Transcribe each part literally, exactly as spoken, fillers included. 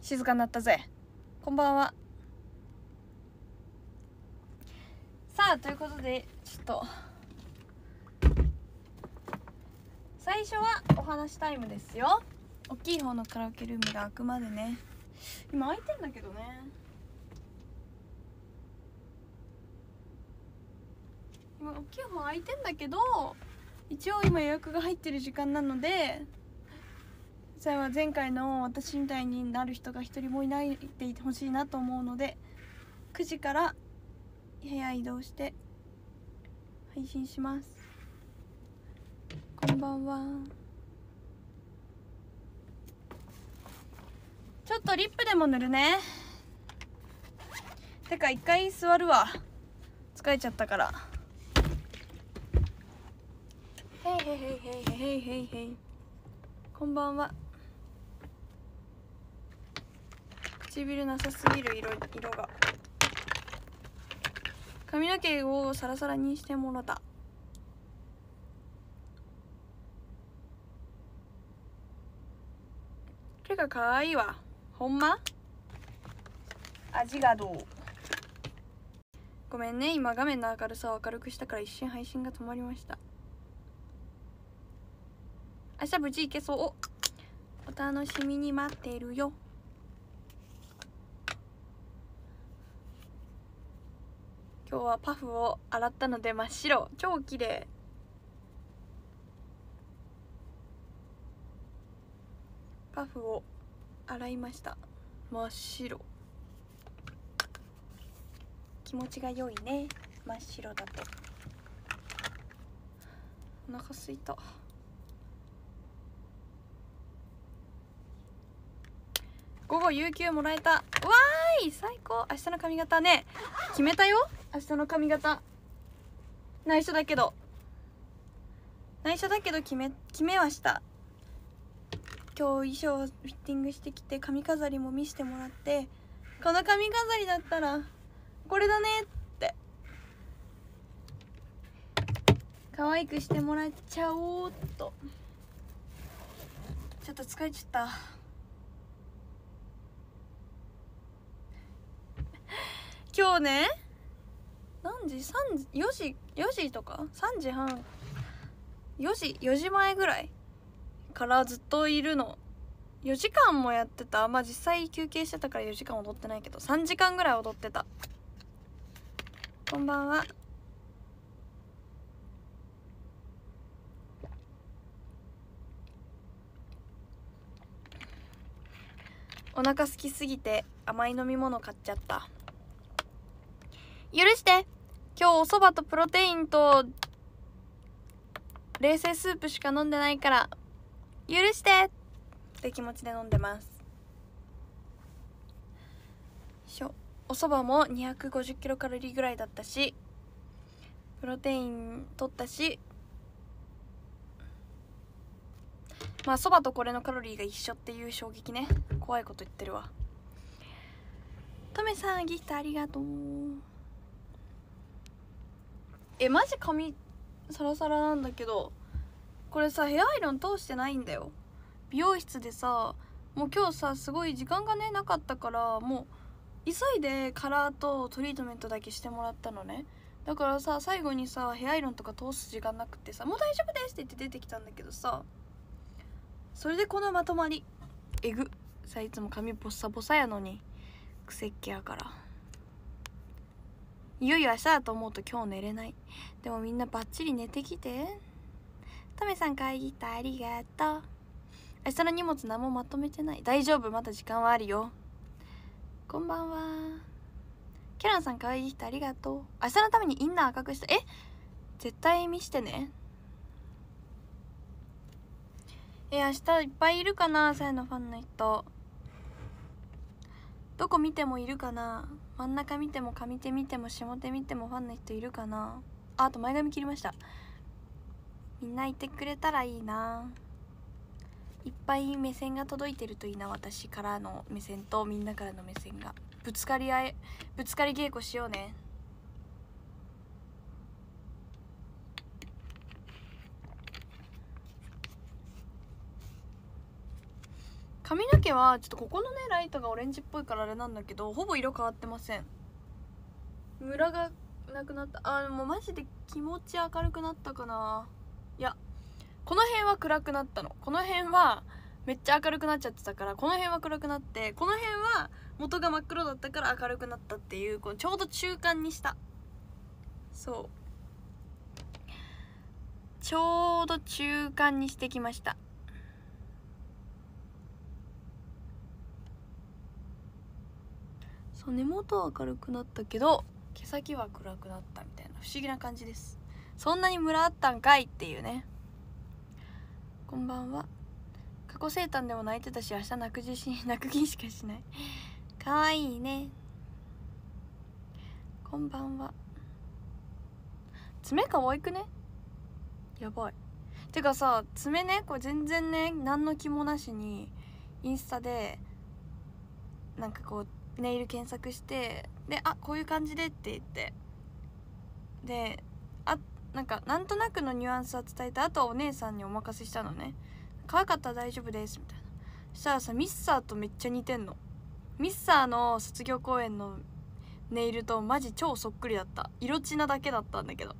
静かになったぜ。こんばんは。さあということでちょっと最初はお話タイムですよ。大きい方のカラオケルームが開くまでね。今開いてんだけどね。今大きい方開いてんだけど、一応今予約が入ってる時間なので、それは前回の私みたいになる人が一人もいないでいてほしいなと思うので、くじから部屋移動して配信します。こんばんは。ちょっとリップでも塗るね。てか一回座るわ、疲れちゃったから。へいへいへいへいへいへいへい。こんばんは。唇なさすぎる。色色が。髪の毛をサラサラにしてもらった。手がかわいいわ。ほんま？味がどう？ごめんね、今画面の明るさを明るくしたから一瞬配信が止まりました。明日無事行けそう。お楽しみに待ってるよ。今日はパフを洗ったので真っ白。超綺麗。パフを洗いました。真っ白。気持ちが良いね、真っ白だと。お腹すいた。午後有給もらえた。わーい、最高。明日の髪型ね、決めたよ。明日の髪型内緒だけど内緒だけど決め決めはした。今日衣装をフィッティングしてきて、髪飾りも見せてもらって、この髪飾りだったらこれだねって可愛くしてもらっちゃおうっと。ちょっと疲れちゃった。今日ね、何時？ さん 時、よじ、よじとかさんじはん、よじ、よじまえぐらいからずっといるの。よじかんもやってた。まあ実際休憩してたからよじかん踊ってないけど、さんじかんぐらい踊ってた。こんばんは。お腹空きすぎて甘い飲み物買っちゃった。許して。今日おそばとプロテインと冷製スープしか飲んでないから許してって気持ちで飲んでます。しょおそばもにひゃくごじゅっキロカロリーぐらいだったし、プロテイン取ったし、まあそばとこれのカロリーが一緒っていう衝撃ね。怖いこと言ってるわ。トメさんギフトありがとう。え、マジ髪サラサラなんだけど、これさヘアアイロン通してないんだよ。美容室でさ、もう今日さすごい時間がねなかったから、もう急いでカラーとトリートメントだけしてもらったのね。だからさ最後にさヘアアイロンとか通す時間なくってさ、もう大丈夫ですって言って出てきたんだけどさ、それでこのまとまりえぐさ。いつも髪ボッサボサやのにくせっ気やから。いよいよ明日だと思うと今日寝れない。でもみんなバッチリ寝てきて。トメさん会議ありがとう。明日の荷物何もまとめてない。大丈夫、まだ時間はあるよ。こんばんは。キャランさん会議ありがとう。明日のためにインナー赤くした。え、絶対見してね。え、明日いっぱいいるかな、さやのファンの人。どこ見てもいるかな。真ん中見ても上手見ても下手見てもファンの人いるかなあ。あと前髪切りました。みんないてくれたらいいな。いっぱい目線が届いてるといいな。私からの目線とみんなからの目線がぶつかり合い、ぶつかり稽古しようね。 髪の毛はちょっとここのねライトがオレンジっぽいからあれなんだけど、ほぼ色変わってません。ムラがなくなった。あ、でもマジで気持ち明るくなったかな。いやこの辺は暗くなったの。この辺はめっちゃ明るくなっちゃってたから、この辺は暗くなって、この辺は元が真っ黒だったから明るくなったっていう、このちょうど中間にした。そうちょうど中間にしてきました。そう根元は明るくなったけど毛先は暗くなったみたいな不思議な感じです。そんなにムラあったんかいっていうね。こんばんは。過去生誕でも泣いてたし、明日泣く自信泣く気しかしない。かわいいね。こんばんは。爪可愛くね。やばい。てかさ、爪ね、これ全然ね何の気もなしにインスタでなんかこうネイル検索して、であこういう感じでって言って、であなんかなんとなくのニュアンスは伝えて、あとはお姉さんにお任せしたのね。可愛かったら大丈夫ですみたいな。そしたらさ、ミッサーとめっちゃ似てんの。ミッサーの卒業公演のネイルとマジ超そっくりだった。色地なだけだったんだけど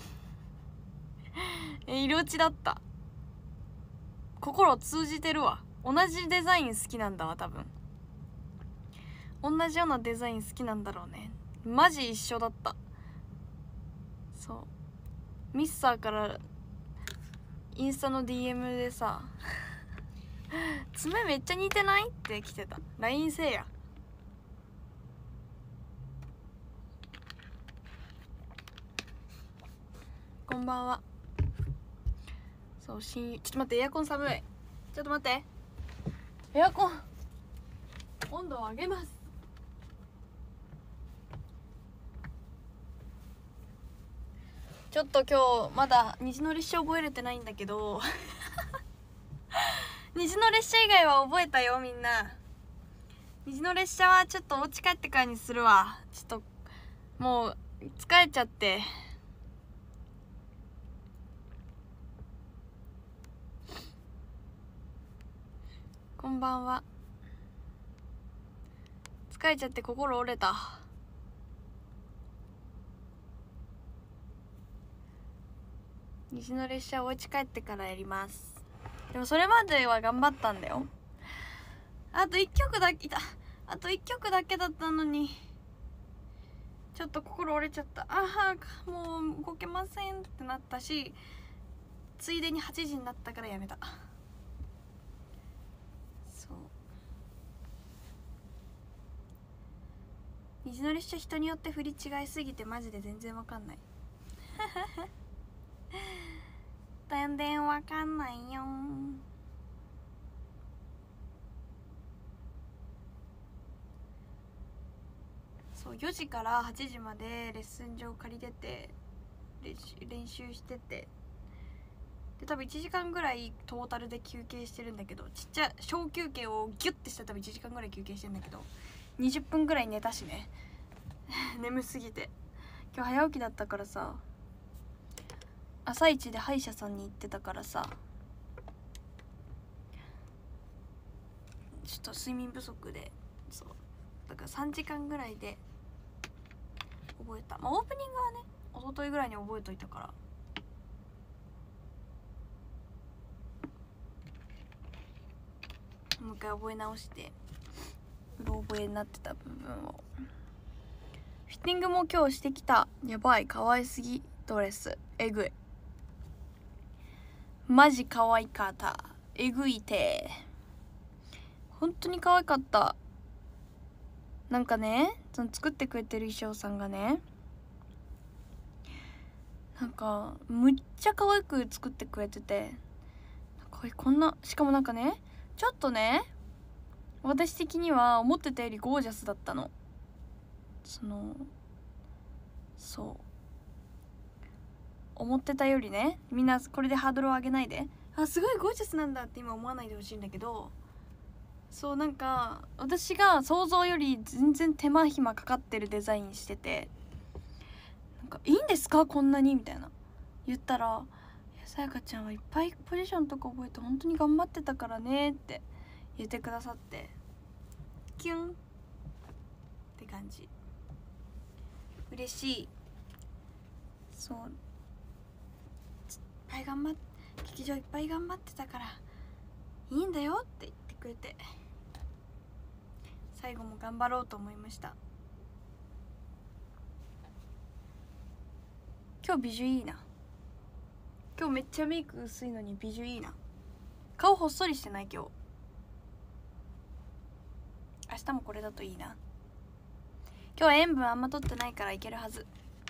え色地だった。心通じてるわ。同じデザイン好きなんだわ多分。同じようなデザイン好きなんだろうね。マジ一緒だった。そうミッサーからインスタの ディーエム でさ爪めっちゃ似てないって来てた。 ライン せえや。こんばんは。そう親友。ちょっと待って、エアコン寒い。ちょっと待って、エアコン温度を上げます。ちょっと今日まだ虹の列車覚えれてないんだけど虹の列車以外は覚えたよみんな。虹の列車はちょっとお家帰ってからにするわ。ちょっともう疲れちゃって。こんばんは。疲れちゃって心折れた。虹の列車お家帰ってからやります。でもそれまでは頑張ったんだよ。あといっきょくだけいた。あといっきょくだけだったのにちょっと心折れちゃった。ああもう動けませんってなったし、ついでにはちじになったからやめた。そう虹の列車人によって振り違いすぎてマジで全然わかんない全然わかんないよ。そうよじからはちじまでレッスン場借りてて練習練習してて、で多分いちじかんぐらいトータルで休憩してるんだけど、ちっちゃい小休憩をギュッてして多分いちじかんぐらい休憩してるんだけど、にじゅっぷんぐらい寝たしね眠すぎて。今日早起きだったからさ、朝一で歯医者さんに行ってたからさ、ちょっと睡眠不足で、そうだからさんじかんぐらいで覚えた。まあオープニングはね一昨日ぐらいに覚えといたから、もう一回覚え直してうろ覚えになってた部分を。フィッティングも今日してきた。やばい可愛すぎ。ドレスえぐい、マジ可愛かった。えぐいて本当に可愛かった。なんかね、その作ってくれてる衣装さんがね、なんかむっちゃ可愛く作ってくれてて、これこんな、しかもなんかねちょっとね私的には思ってたよりゴージャスだったの。そのそう思ってたよりね、みんなこれでハードルを上げないで、あすごいゴージャスなんだって今思わないでほしいんだけど、そうなんか私が想像より全然手間暇かかってるデザインしてて、なんかいいんですかこんなにみたいな言ったら、さやかちゃんはいっぱいポジションとか覚えて本当に頑張ってたからねって言ってくださってキュンって感じ。嬉しい。そう、いっぱい頑張っ劇場いっぱい頑張ってたからいいんだよって言ってくれて、最後も頑張ろうと思いました。今日美女いいな。今日めっちゃメイク薄いのに美女いいな。顔ほっそりしてない。今日明日もこれだといいな。今日は塩分あんま取ってないからいけるはず。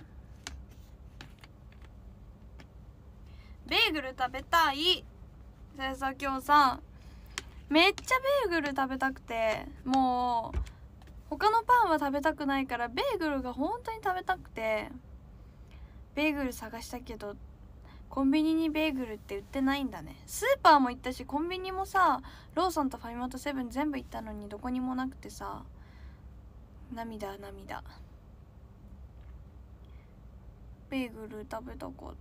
ベーグル食べたい。それさ、今日さめっちゃベーグル食べたくて、もう他のパンは食べたくないからベーグルが本当に食べたくて、ベーグル探したけどコンビニにベーグルって売ってないんだね。スーパーも行ったしコンビニもさ、ローソンとファミマとセブン全部行ったのにどこにもなくてさ、涙涙。ベーグル食べたかった。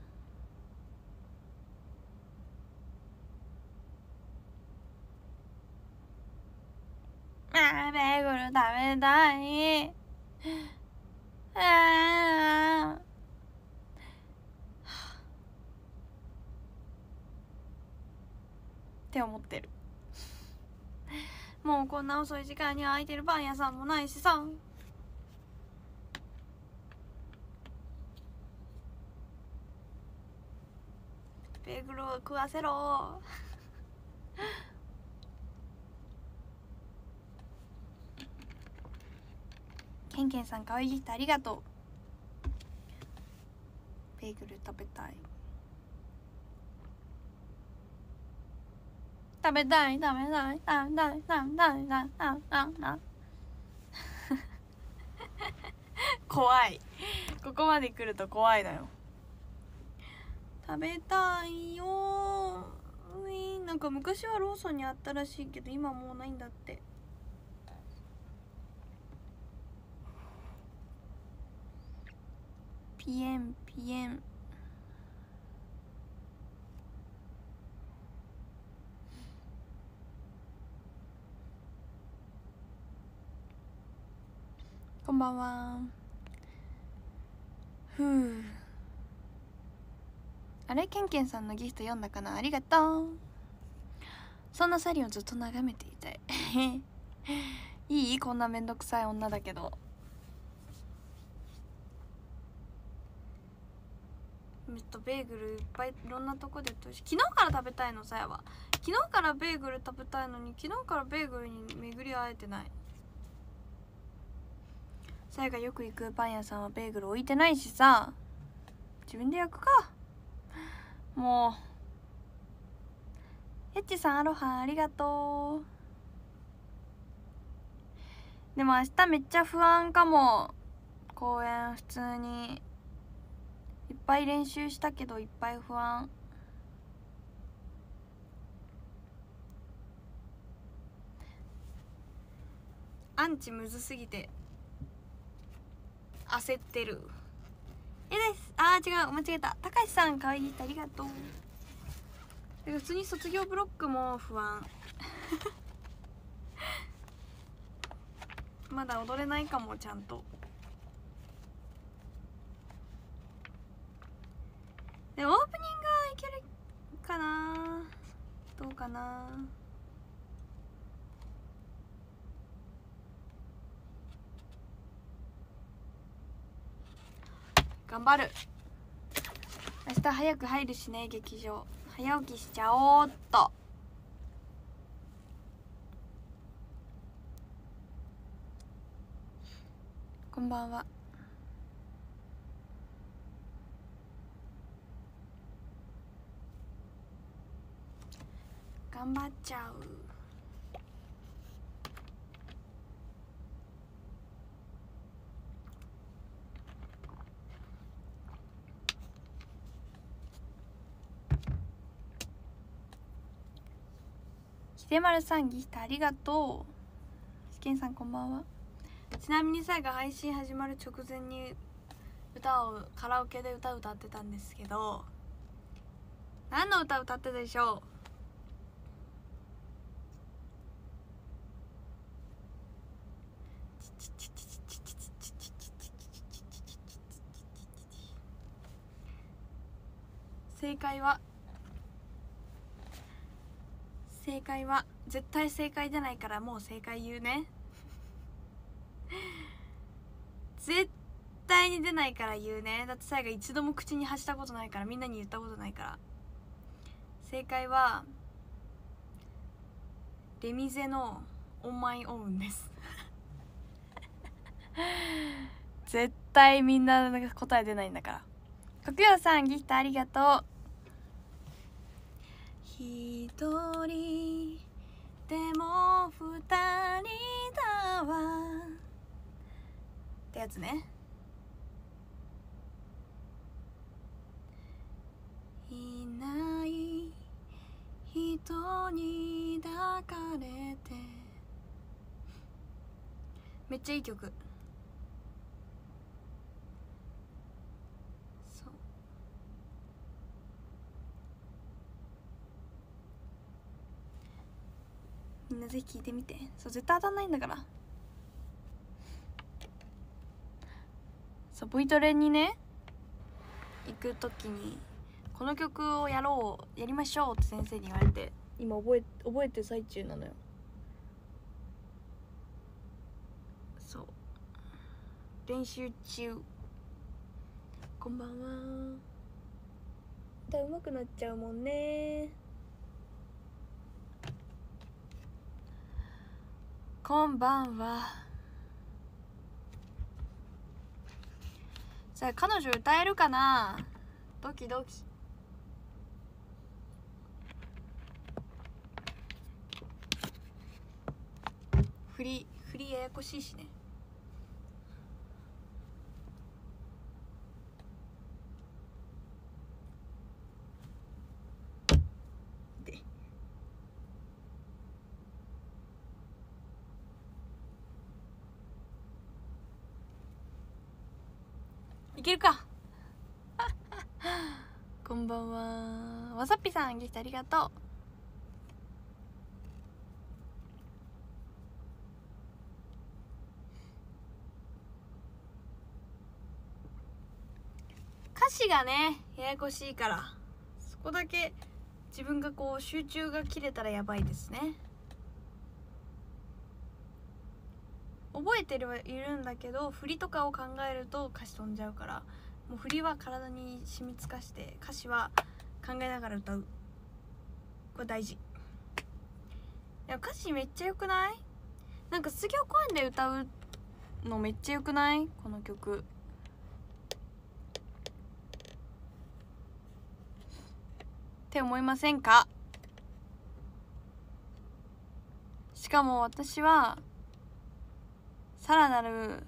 あーベーグル食べたい。あーって思ってる。もうこんな遅い時間に空いてるパン屋さんもないしさ。ベーグルを食わせろ。ケンケンさんかわいいギフトありがとう。ベーグル食べたい食べたい食べたい食べたい食べたい食べたい怖い。ここまで来ると怖いのよ。食べたいよ。なんか昔はローソンにあったらしいけど今もうないんだって。ピエンピエン。こんばんは。ふう。あれ、ケンケンさんのギフト読んだかな。ありがとう。そんなサリをずっと眺めていたい。いい？こんなめんどくさい女だけど。めっとベーグルいっぱいいろんなとこで売ってるし、昨日から食べたいのさやは。昨日からベーグル食べたいのに昨日からベーグルに巡り会えてない。さやがよく行くパン屋さんはベーグル置いてないしさ、自分で焼くか。もうエッチさんアロハありがとう。でも明日めっちゃ不安かも。公演普通にいっぱい練習したけどいっぱい不安。アンチむずすぎて焦ってる。えです。あー違う、間違えた。たかしさんかわいいってありがとう。普通に卒業ブロックも不安。まだ踊れないかも。ちゃんとでオープニングはいけるかな。どうかな。頑張る。明日早く入るしね、劇場。早起きしちゃおうっと。こんばんは。頑張っちゃう。秀丸さんギフトありがとう。しけんさんこんばんは。ちなみにさやが配信始まる直前に歌をカラオケで歌歌ってたんですけど、何の歌歌ってたでしょ正解は正解は絶対正解じゃないからもう正解言うね絶対に出ないから言うね。だって最後一度も口に発したことないから、みんなに言ったことないから。正解はレミゼのオンマイオウンです絶対みんな答え出ないんだから。国陽さんギフトありがとう。一人でも二人だわってやつね。いない人に抱かれて、めっちゃいい曲。そうみんなぜひ聴いてみて。そう絶対当たんないんだから。そう V トレにね行く時にこの曲をやろうやりましょうって先生に言われて、今覚え覚えてる最中なのよ。そう練習中。こんばんは。歌うまくなっちゃうもんね。こんばんは。さあ彼女歌えるかな。ドキドキ。振り振りややこしいしね。でいけるかこんばんは。わさっぴさんギフトありがとう。歌詞がねややこしいから、そこだけ自分がこう集中が切れたらやばいですね。覚えてるはいるんだけど、振りとかを考えると歌詞飛んじゃうから、もう振りは体に染みつかして、歌詞は考えながら歌う。これ大事。いや歌詞めっちゃよくない？なんか卒業公演で歌うのめっちゃよくない？この曲って思いませんか？しかも私はさらなる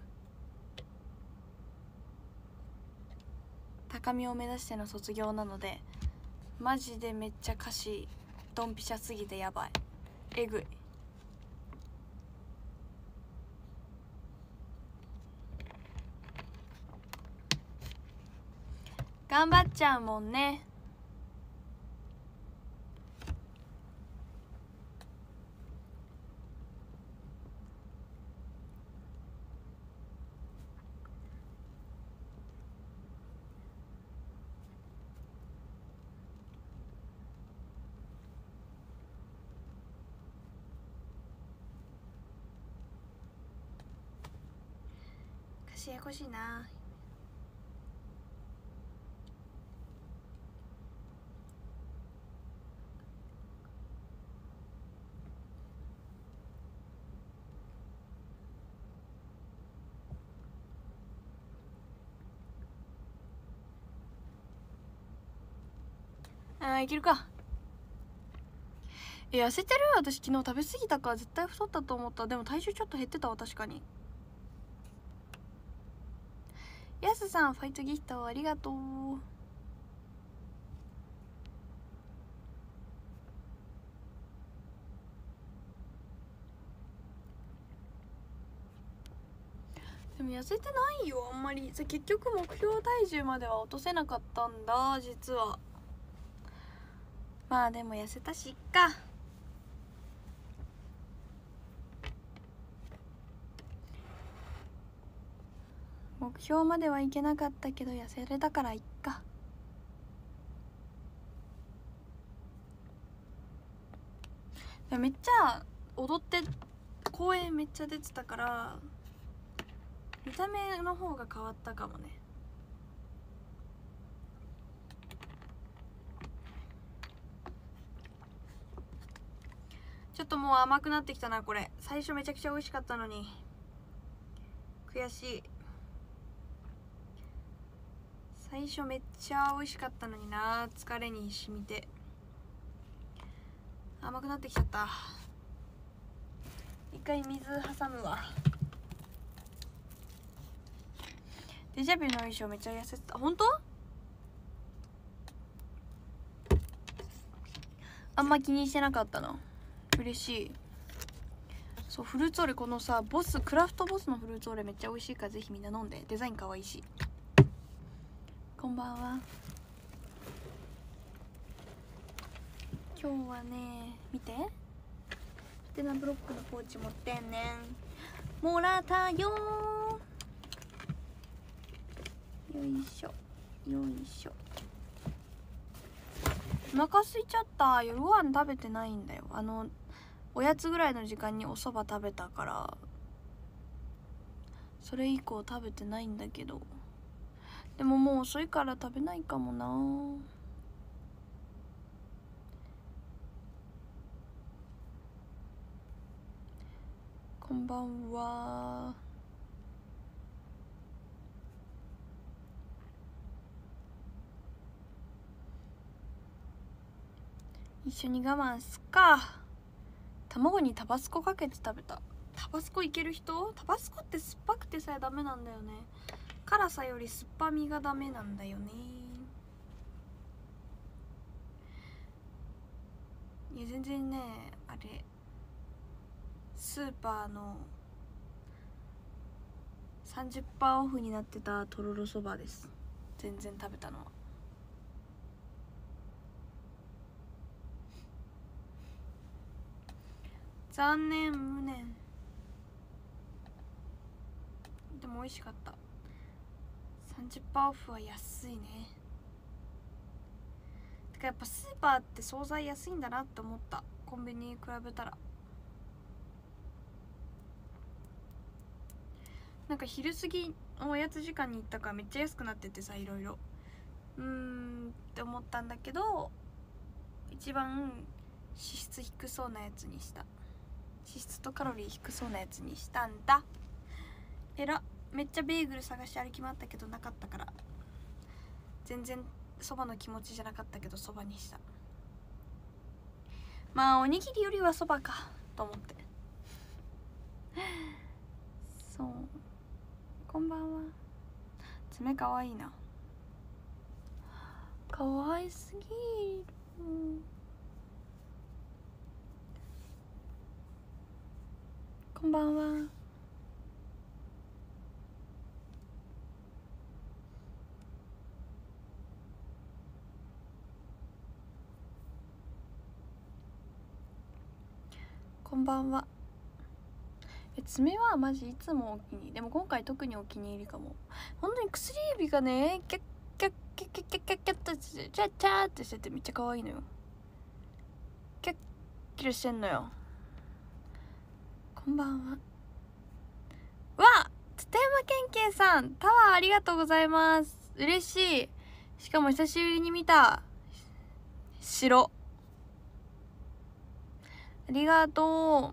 高みを目指しての卒業なので、マジでめっちゃ歌詞ドンピシャすぎてやばい、えぐい。頑張っちゃうもんね。歌詞ややこしいな。あーいけるか。え痩せてる？私昨日食べ過ぎたから絶対太ったと思った。でも体重ちょっと減ってたわ。確かに。やすさんファイトギフトありがとう。でも痩せてないよあんまり。結局目標体重までは落とせなかったんだ実は。まあでも痩せたしいっか。 目標まではいけなかったけど痩せれたからいっか。めっちゃ踊って公園めっちゃ出てたから見た目の方が変わったかもね。ちょっともう甘くなってきたなこれ。最初めちゃくちゃ美味しかったのに悔しい。最初めっちゃ美味しかったのにな。疲れに染みて甘くなってきちゃった。一回水挟むわ。デジャビュの衣装めっちゃ痩せてた。本当？あんま気にしてなかったな。嬉しい。そうフルーツオレこのさボスクラフトボスのフルーツオレめっちゃ美味しいからぜひみんな飲んで。デザインかわいいし。こんばんは。今日はね見てハテナブロックのポーチ持ってんねん。もらったよー。よいしょよいしょ。お腹空いちゃった。夜ご飯食べてないんだよ。あのおやつぐらいの時間にお蕎麦食べたからそれ以降食べてないんだけど、でももう遅いから食べないかもな。こんばんは。一緒に我慢すっか。卵にタバスコかけて食べた。タバスコいける人？タバスコって酸っぱくてさえダメなんだよね。辛さより酸っぱみがダメなんだよね。いや全然ねあれスーパーの さんじゅっパーセント オフになってたとろろそばです。全然食べたのは。残念無念。でも美味しかった。 さんじゅっパーセント オフは安いね。てかやっぱスーパーって惣菜安いんだなって思った。コンビニに比べたら。なんか昼過ぎおやつ時間に行ったからめっちゃ安くなっててさ、いろいろうーんって思ったんだけど一番脂質低そうなやつにした。脂質とカロリー低そうなやつにしたんだ。えら。めっちゃベーグル探して歩き回ったけどなかったから全然そばの気持ちじゃなかったけどそばにした。まあおにぎりよりはそばかと思ってそう。こんばんは。爪かわいいな。かわいすぎる。こんばんは。こんばんは。え爪はマジいつもお気に入り。でも今回特にお気に入りかも。本当に薬指がねキャッキャッキャッキャッキャッキャッキャッとチャッチャーってしててめっちゃ可愛いのよ。キャッキラしてんのよ。こんばんは。わつたやまけんけいさんタワーありがとうございます。嬉しい。しかも久しぶりに見た白。ありがと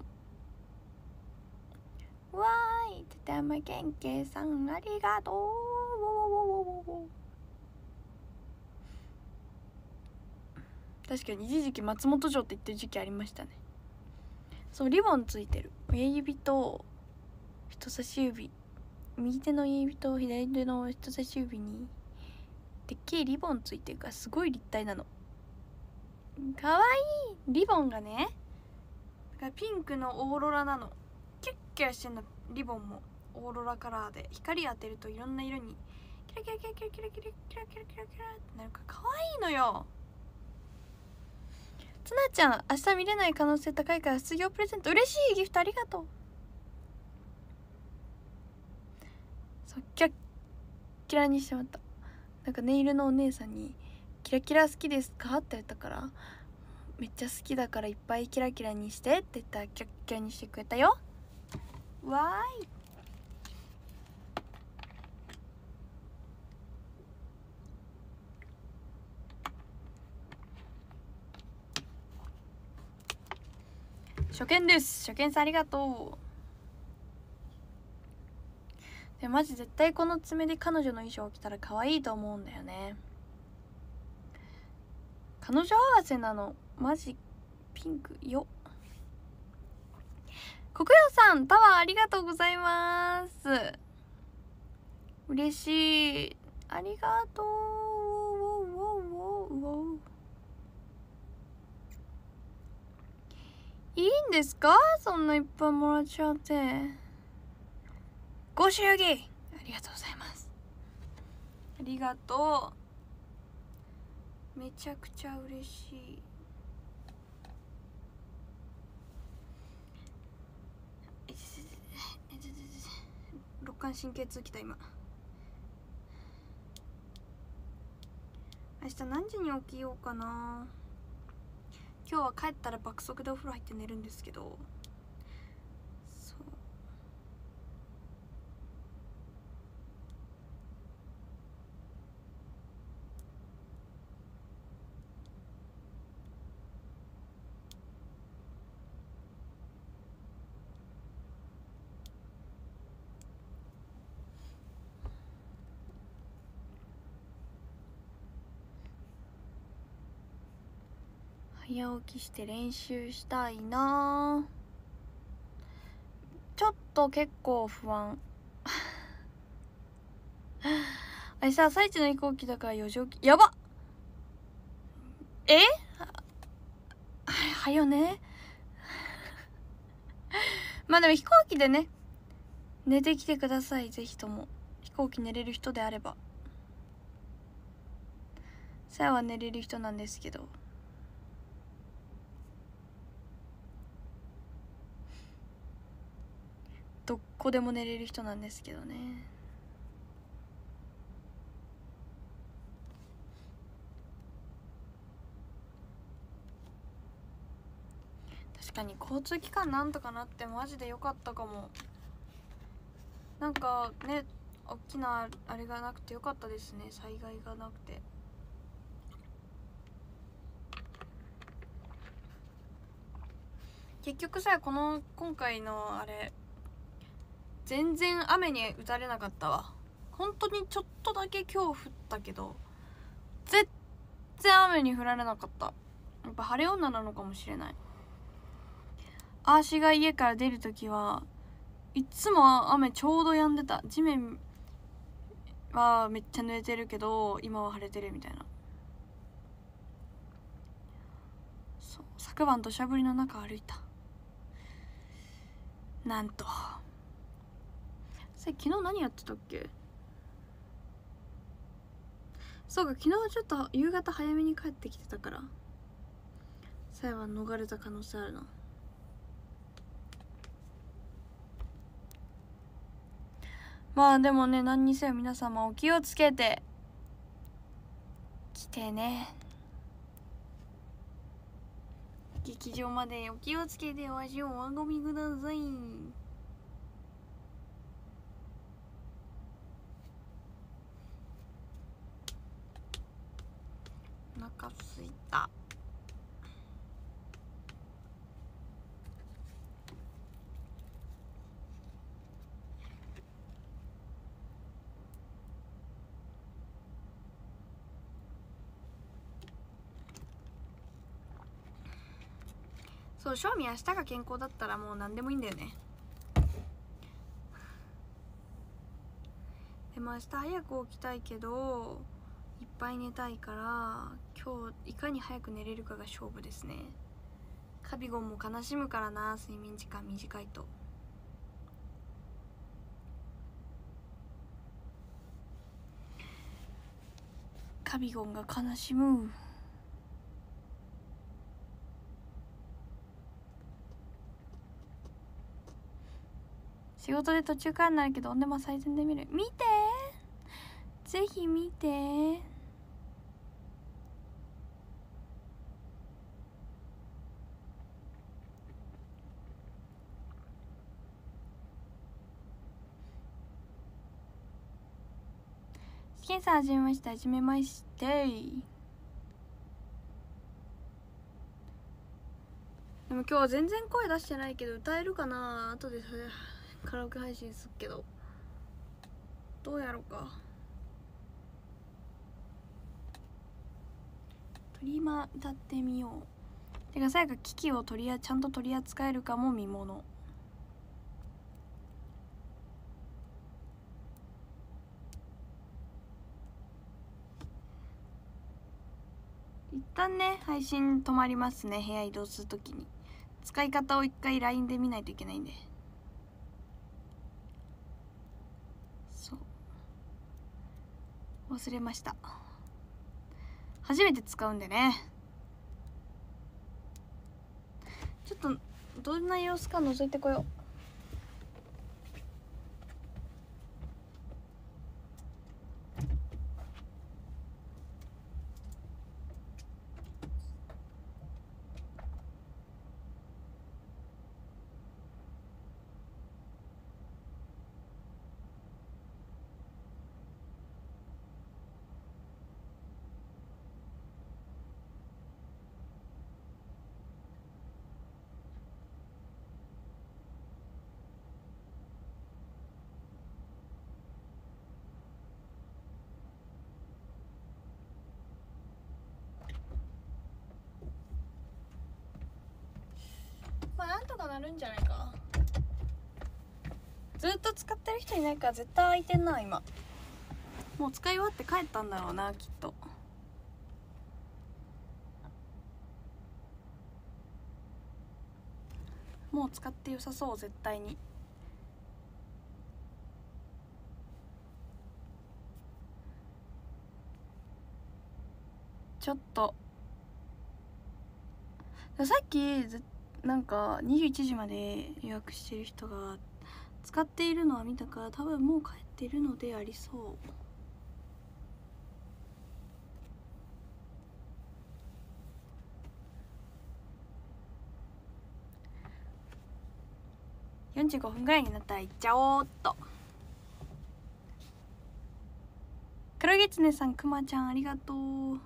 う。わーいつたやまけんけいさんありがとう。確かに一時期松本城って言ってる時期ありましたね。そうリボンついてる。親指と人差し指、右手の親指と左手の人差し指にでっけえリボンついてるからすごい立体なの。かわいい。リボンがねだからピンクのオーロラなの。キャッキャしてんの。リボンもオーロラカラーで光当てるといろんな色にキラキラキラキラキラキラキラキラキラキラってなるからかわいいのよ。つなちゃん明日見れない可能性高いから卒業プレゼント。嬉しいギフトありがとう。そうキャッキラにしてまった。なんかネイルのお姉さんに「キラキラ好きですか?」って言ったから、めっちゃ好きだからいっぱいキラキラにしてって言ったらキラキラにしてくれたよ。わーい。初見です。初見さんありがとう。でマジ絶対この爪で彼女の衣装を着たら可愛いと思うんだよね。彼女合わせなのマジピンクよ。国陽さんタワーありがとうございます。嬉しい、ありがとう。いいんですか、そんないっぱいもらっちゃって。ご祝儀ありがとうございます。ありがとう、めちゃくちゃ嬉しい。肋間神経痛きた今。明日何時に起きようかな。今日は帰ったら爆速でお風呂入って寝るんですけど、そう、早起きして練習したいな。ちょっと結構不安明日朝一の飛行機だからよじ起き。やばっ、えははよねまあでも飛行機でね寝てきてください、ぜひとも。飛行機寝れる人であれば。さやは寝れる人なんですけど、どこでも寝れる人なんですけどね。確かに交通機関なんとかなってマジでよかったかも。なんかね、大きなあれがなくてよかったですね、災害がなくて。結局さ、この今回のあれ全然雨に打たれなかったわ。本当にちょっとだけ今日降ったけど全然雨に降られなかった。やっぱ晴れ女なのかもしれない。あーしが家から出るときはいつも雨ちょうど止んでた。地面はめっちゃ濡れてるけど今は晴れてるみたいな。そう、昨晩土砂降りの中歩いた。なんと昨日何やってたっけ。そうか、昨日ちょっと夕方早めに帰ってきてたからさやは逃れた可能性あるな。まあでもね、何にせよ皆様お気をつけて来てね。劇場までお気をつけてお足をお運びください。お腹すいた。そう、正味明日が健康だったらもう何でもいいんだよね。でも明日早く起きたいけどいっぱい寝たいから、今日いかに早く寝れるかが勝負ですね。カビゴンも悲しむからな、睡眠時間短いと。カビゴンが悲しむ。仕事で途中からになるけどオンデマ最善で見る。見てぜひ見て。試験さんはじめまして。はじめまして。でも今日は全然声出してないけど歌えるかな。後でカラオケ配信するけどどうやろうか。トリマ歌ってみよう。てかさやか機器を取りあちゃんと取り扱えるかも見もの。一旦ね配信止まりますね。部屋移動するときに使い方を一回 ライン で見ないといけないんで。そう忘れました。初めて使うんでね。ちょっとどんな様子か覗いてこよう。まあなんとかなるんじゃないか。ずっと使ってる人いないから絶対空いてんな今。もう使い終わって帰ったんだろうなきっと。もう使って良さそう絶対に。ちょっとさっきずなんかにじゅういちじまで予約してる人が使っているのは見たから多分もう帰ってるのでありそう。よんじゅうごふんぐらいになったら行っちゃおうっと。黒ぎつねさん、くまちゃんありがとう。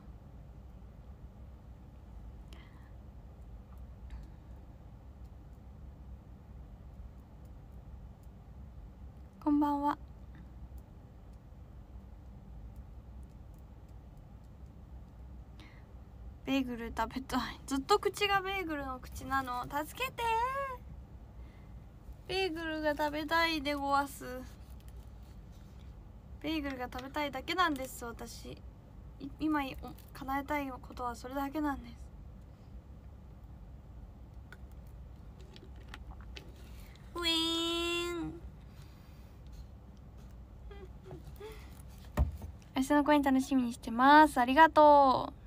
こんばんは。ベーグル食べたい。ずっと口がベーグルの口なの。助けてー。ベーグルが食べたいでごわす。ベーグルが食べたいだけなんです私。今叶えたいことはそれだけなんです。ウィーン明日の公演楽しみにしてます。ありがとう。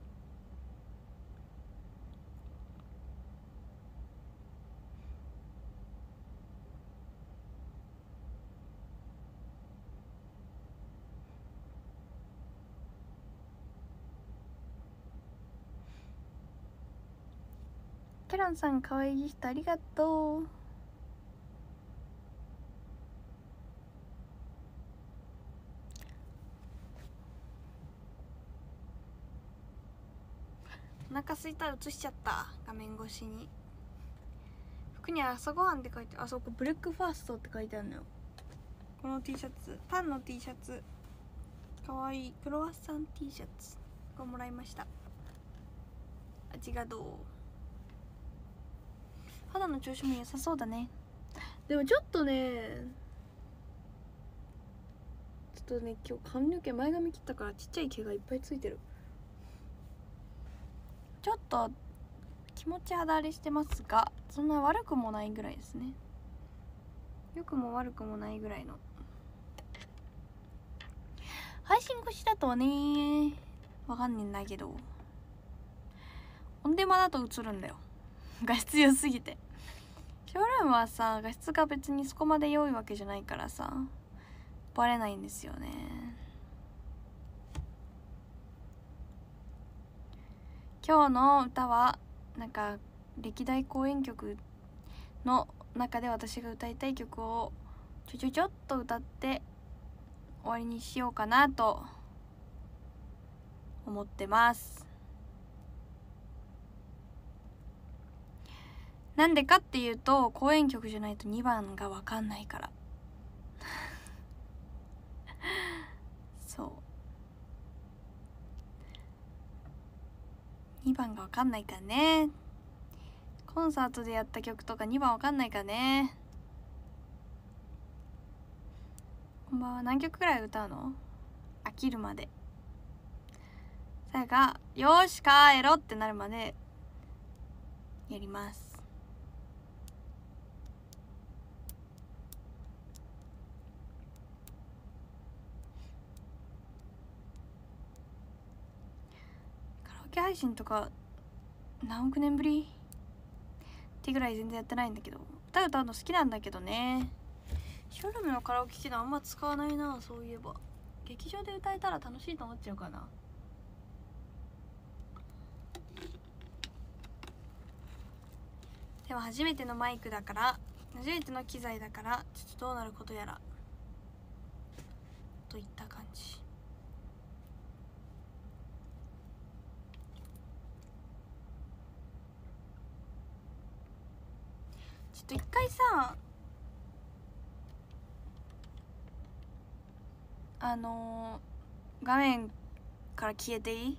ケロンさんかわいい人ありがとう。お腹すいたら映しちゃった画面越しに。服には朝ごはんって書いてあそこブレックファーストって書いてあるのよ。この T シャツパンの T シャツかわいいクロワッサン T シャツこれもらいました。味がどう？肌の調子も良さそうだね。でもちょっとねちょっとね今日髪の毛前髪切ったからちっちゃい毛がいっぱいついてる。ちょっと気持ち肌荒れしてますがそんな悪くもないぐらいですね。良くも悪くもないぐらいの。配信越しだとねわかんねえんだけどオンデマだと映るんだよ画質良すぎて。ショールームはさ画質が別にそこまで良いわけじゃないからさバレないんですよね。 今日の歌はなんか歴代公演曲の中で私が歌いたい曲をちょちょちょっと歌って終わりにしようかなと思ってます。なんでかっていうと、公演曲じゃないとにばんが分かんないからそうにばんが分かんないからね。コンサートでやった曲とかにばん分かんないからね。こんばんは。何曲くらい歌うの？飽きるまで。それがよーし帰ろってなるまでやります。カラオケ配信とか何億年ぶりってぐらい全然やってないんだけど、歌歌うの好きなんだけどね。ショールームのカラオケ機能あんま使わないな。そういえば劇場で歌えたら楽しいと思っちゃうかな。でも初めてのマイクだから初めての機材だからちょっとどうなることやらといった感じ。ちょっと一回さあのー、画面から消えていい？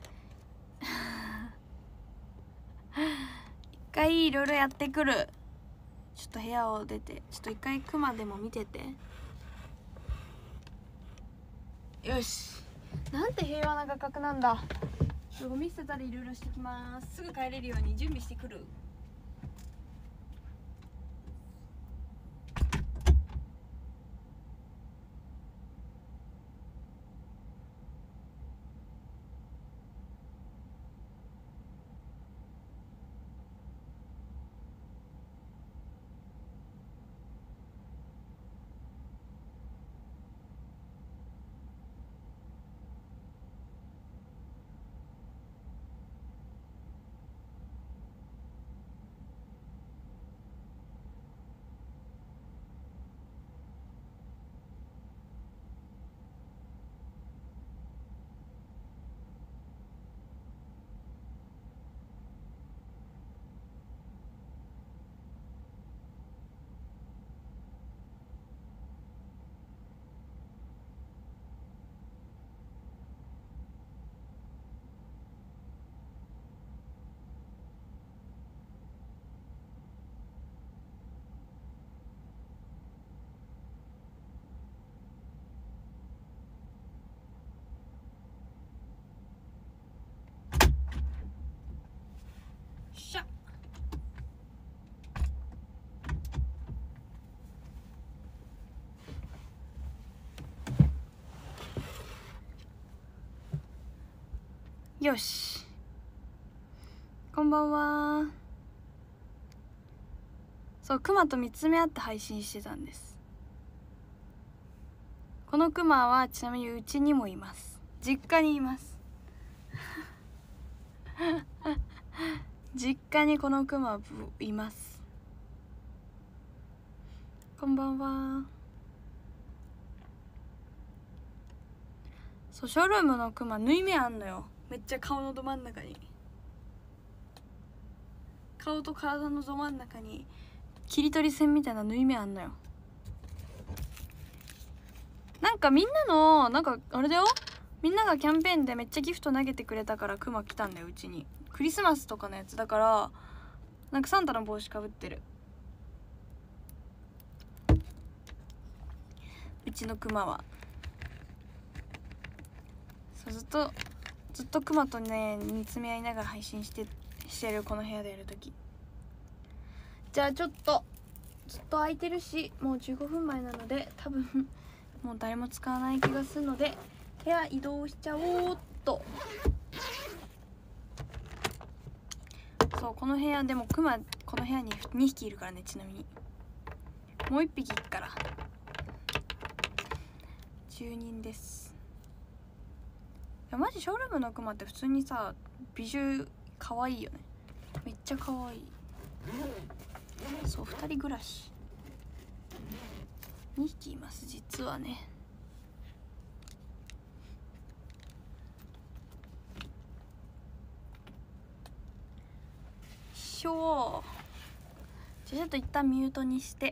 一回いろいろやってくる。ちょっと部屋を出てちょっと一回クマでも見てて。よし、なんて平和な画角なんだ。ゴミ捨てたりいろいろしてきます。すぐ帰れるように準備してくる。しゃよし、こんばんは。そう、クマと見つめ合って配信してたんです。このクマはちなみにうちにもいます。実家にいます実家にこのクマいます。こんばんは。そう、ショールームのクマ縫い目あんのよ。めっちゃ顔のど真ん中に、顔と体のど真ん中に切り取り線みたいな縫い目あんのよ。なんかみんなのなんかあれだよ、みんながキャンペーンでめっちゃギフト投げてくれたからクマ来たんだよ、うちに。クリスマスとかのやつだから、なんかサンタの帽子かぶってるうちのクマは。そう、ずっとずっとクマとね見つめ合いながら配信してしてる、この部屋でやるとき。じゃあちょっとずっと空いてるし、もうじゅうごふんまえなので多分もう誰も使わない気がするので部屋移動しちゃおうっと。そう、この部屋でもクマこの部屋ににひきいるからね。ちなみにもういっぴきいくからじゅうにんです。 やマジショールームのクマって普通にさ美獣可愛いよね。めっちゃ可愛い。そうふたり暮らしにひきいます実はね。しょう。じゃあちょっと一旦ミュートにして。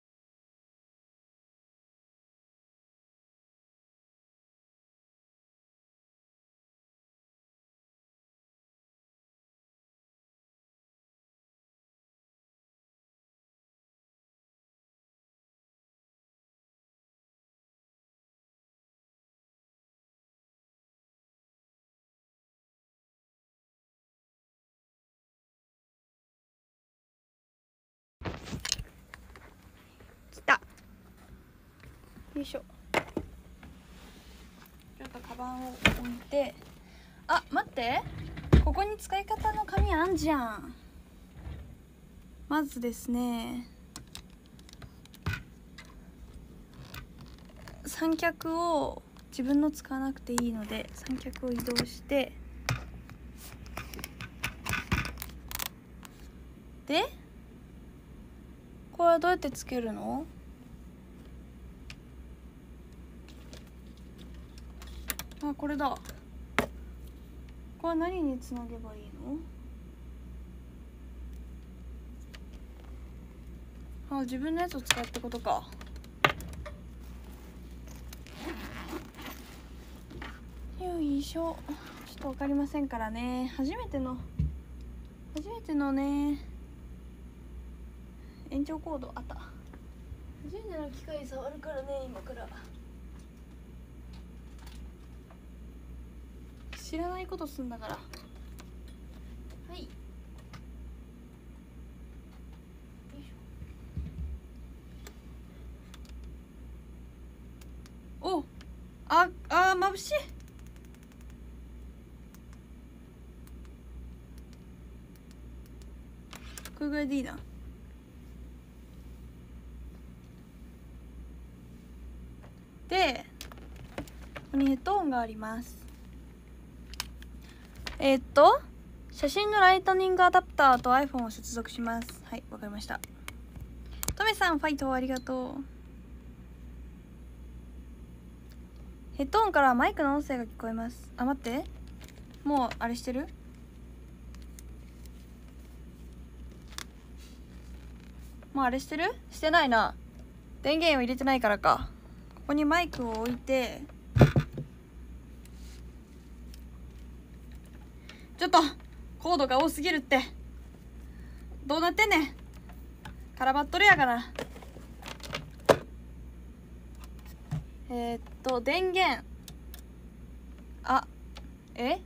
きた。よいしょ。ちょっとカバンを置いて。あ、待って、ここに使い方の紙あんじゃん。まずですね、三脚を自分の使わなくていいので三脚を移動して、でこれはどうやってつけるの？あ、これだ。これは何につなげばいいの？あ、自分のやつを使うってことか。よいしょ。ちょっと分かりませんからね。初めての初めてのね延長コードあった。初めての機械触るからね。今から知らないことすんだから。はい、お、ああ眩しい。これぐらいでいいな。でここにヘッドホンがあります。えー、っと写真のライトニングアダプターと iPhone を接続します。はい、わかりました。トメさんファイトありがとう。ヘッドホンからマイクの音声が聞こえます。あ、待って、もうあれしてる？もうあれしてる？してないな。電源を入れてないからか。ここにマイクを置いて、ちょっとコードが多すぎるって。どうなってんねん。絡まっとるやがな。えー、っと電源、あ、え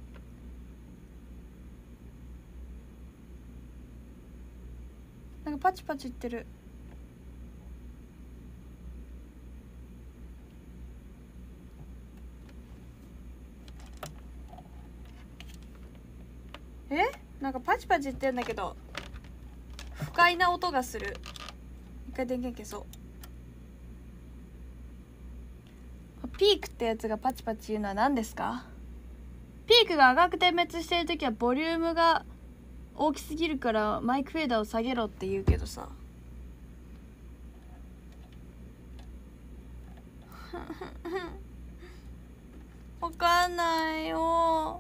なんかパチパチいってる。えなんかパチパチいってんだけど不快な音がする。一回電源消そう。ピークってやつがパチパチ言うのは何ですか？ピークが赤く点滅してるときはボリュームが大きすぎるからマイクフェーダーを下げろって言うけどさわかんないよ。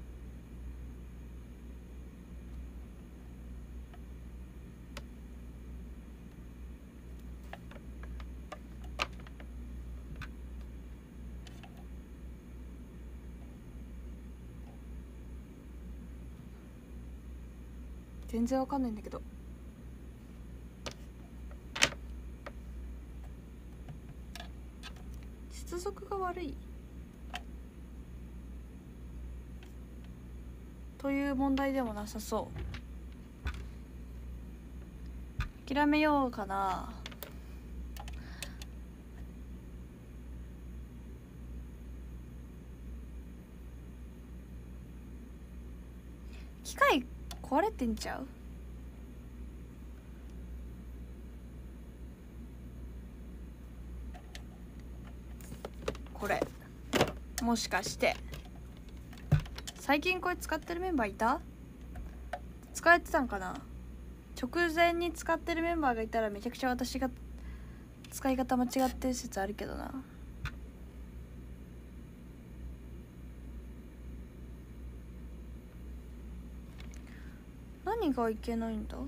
全然わかんないんだけど。接続が悪いという問題でもなさそう。諦めようかな。機械壊れてんちゃう？これもしかして最近これ使ってるメンバーいた？使えてたんかな。直前に使ってるメンバーがいたらめちゃくちゃ私が使い方間違ってる説あるけどな。何がいけないんだ？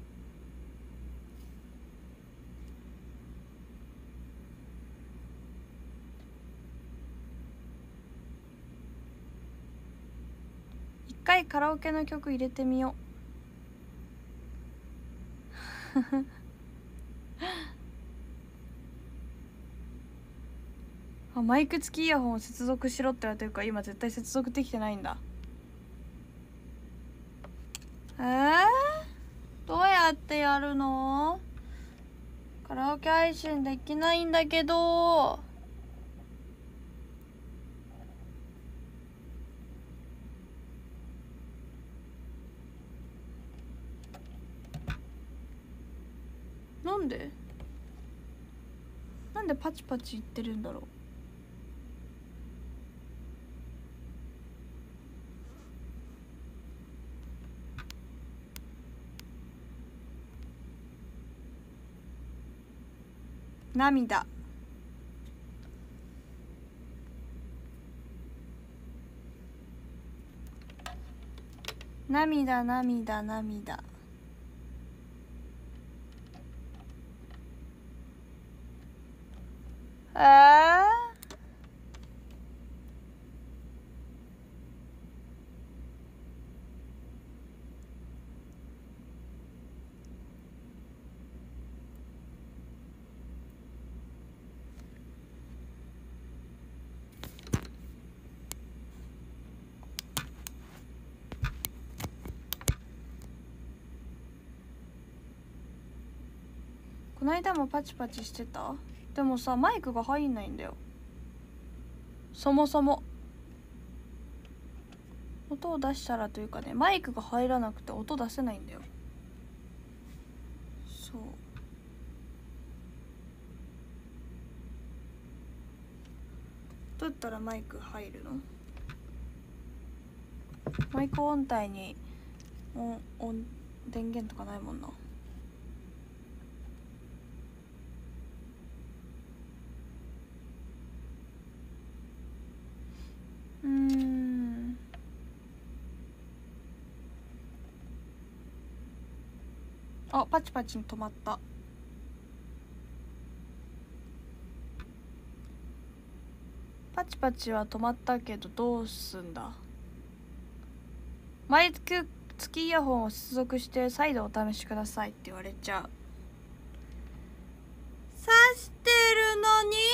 一回カラオケの曲入れてみようあ、マイク付きイヤホンを接続しろって言われてるから今絶対接続できてないんだ。えー、どうやってやるの？カラオケ配信できないんだけど。なんでなんでパチパチ言ってるんだろう。涙。涙涙涙。えー、こないだもパチパチしてた。でもさマイクが入んないんだよ。そもそも音を出したらというかね、マイクが入らなくて音出せないんだよ。そうどうやったらマイク入るの？マイク音体に音音電源とかないもんな。うーんあ、パチパチに止まった。パチパチは止まったけどどうすんだ。マイク付きイヤホンを接続して再度お試しくださいって言われちゃう。刺してるのに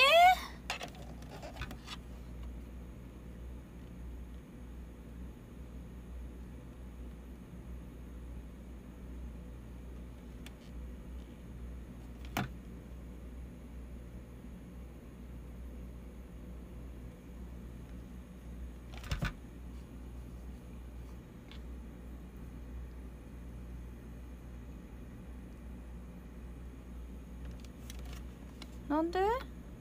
なんで？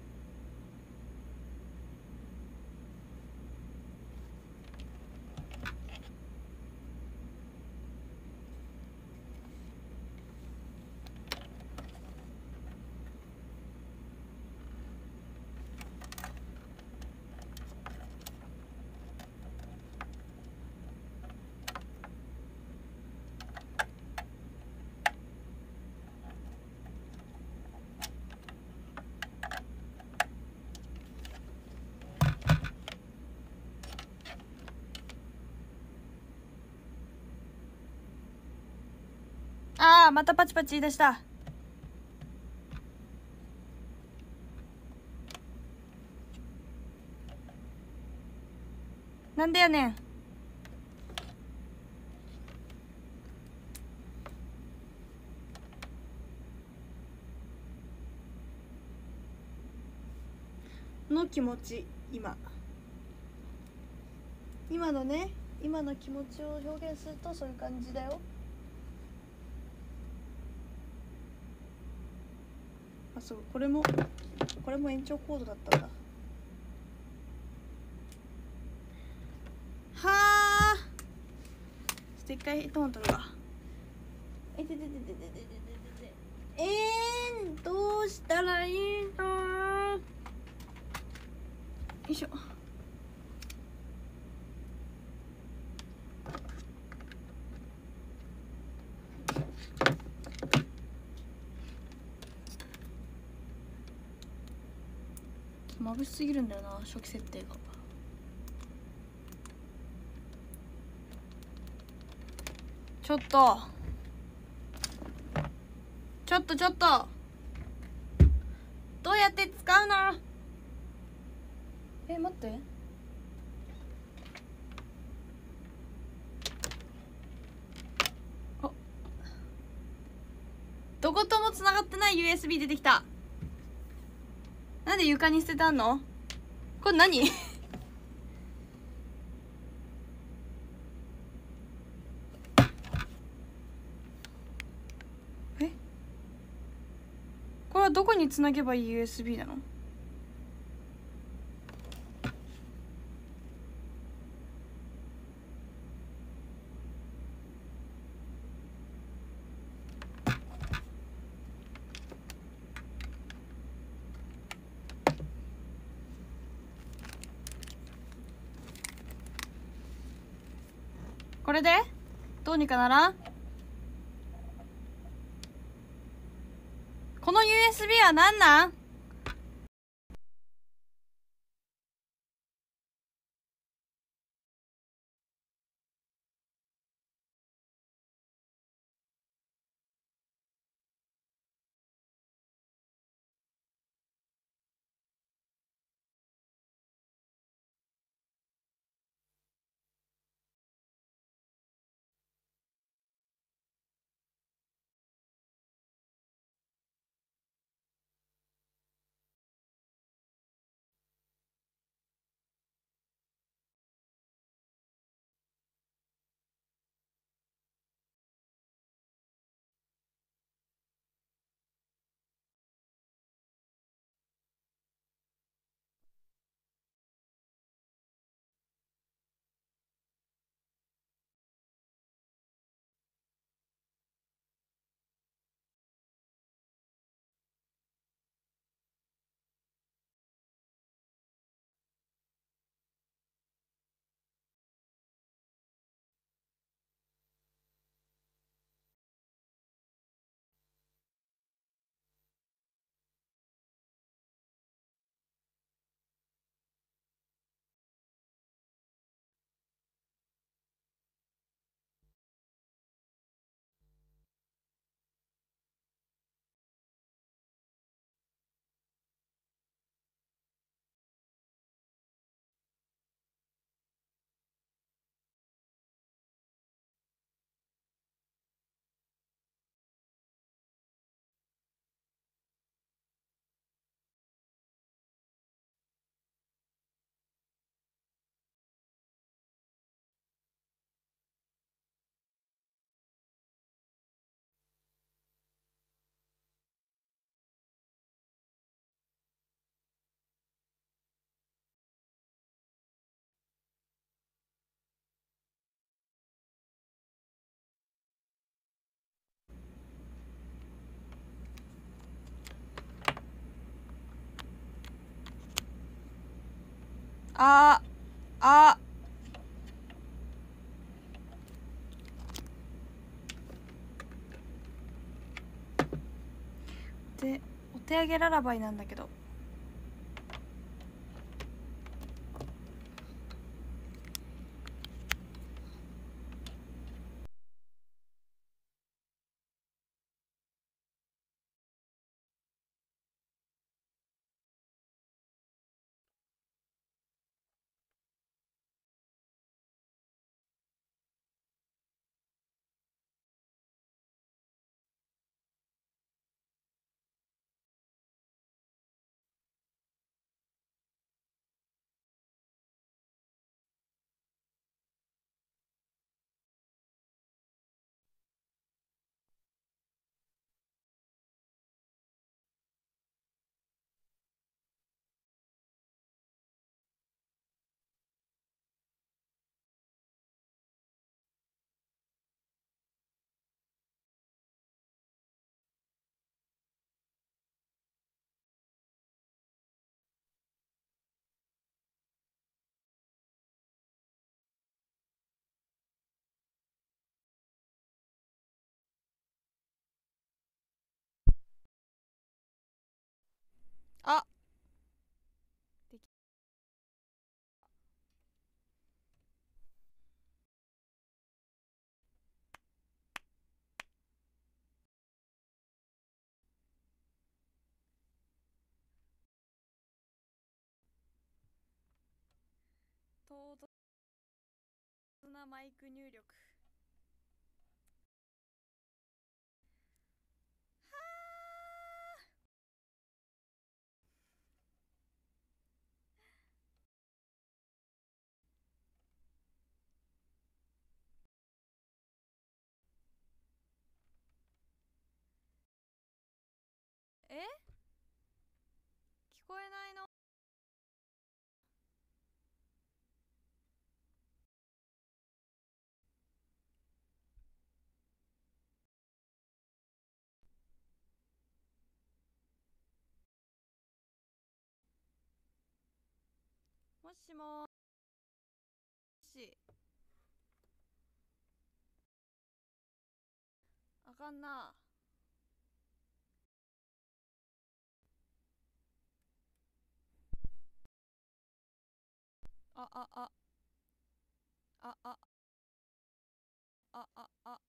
ああまたパチパチ言い出した。なんでやねん。の気持ち今今のね今の気持ちを表現するとそういう感じだよ。あ、そう、これもこれも延長コードだったんだ。はあと一回トマトがえてててててててててえー、どうしたらいいの。よいしょ。眩しすぎるんだよな初期設定が。ちょっとちょっとちょっとどうやって使うの。え待って、あどこともつながってない ユーエスビー 出てきた。なんで床に捨ててあんのこれ何えこれはどこにつなげばいい ユーエスビー なの。これでどうにかならん。この ユーエスビー は何なん。ああでお手上げララバイなんだけど。 あ、でき唐突なマイク入力。え、聞こえないの？もしもし、あかんな。ああああああああ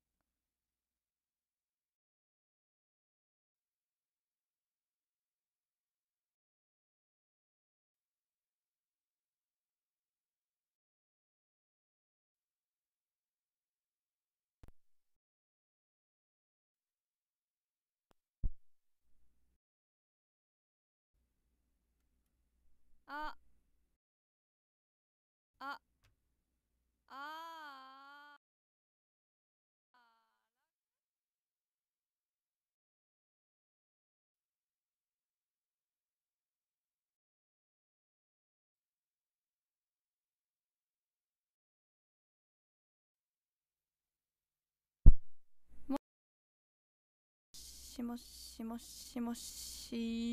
ああああ、もしもしもしもし。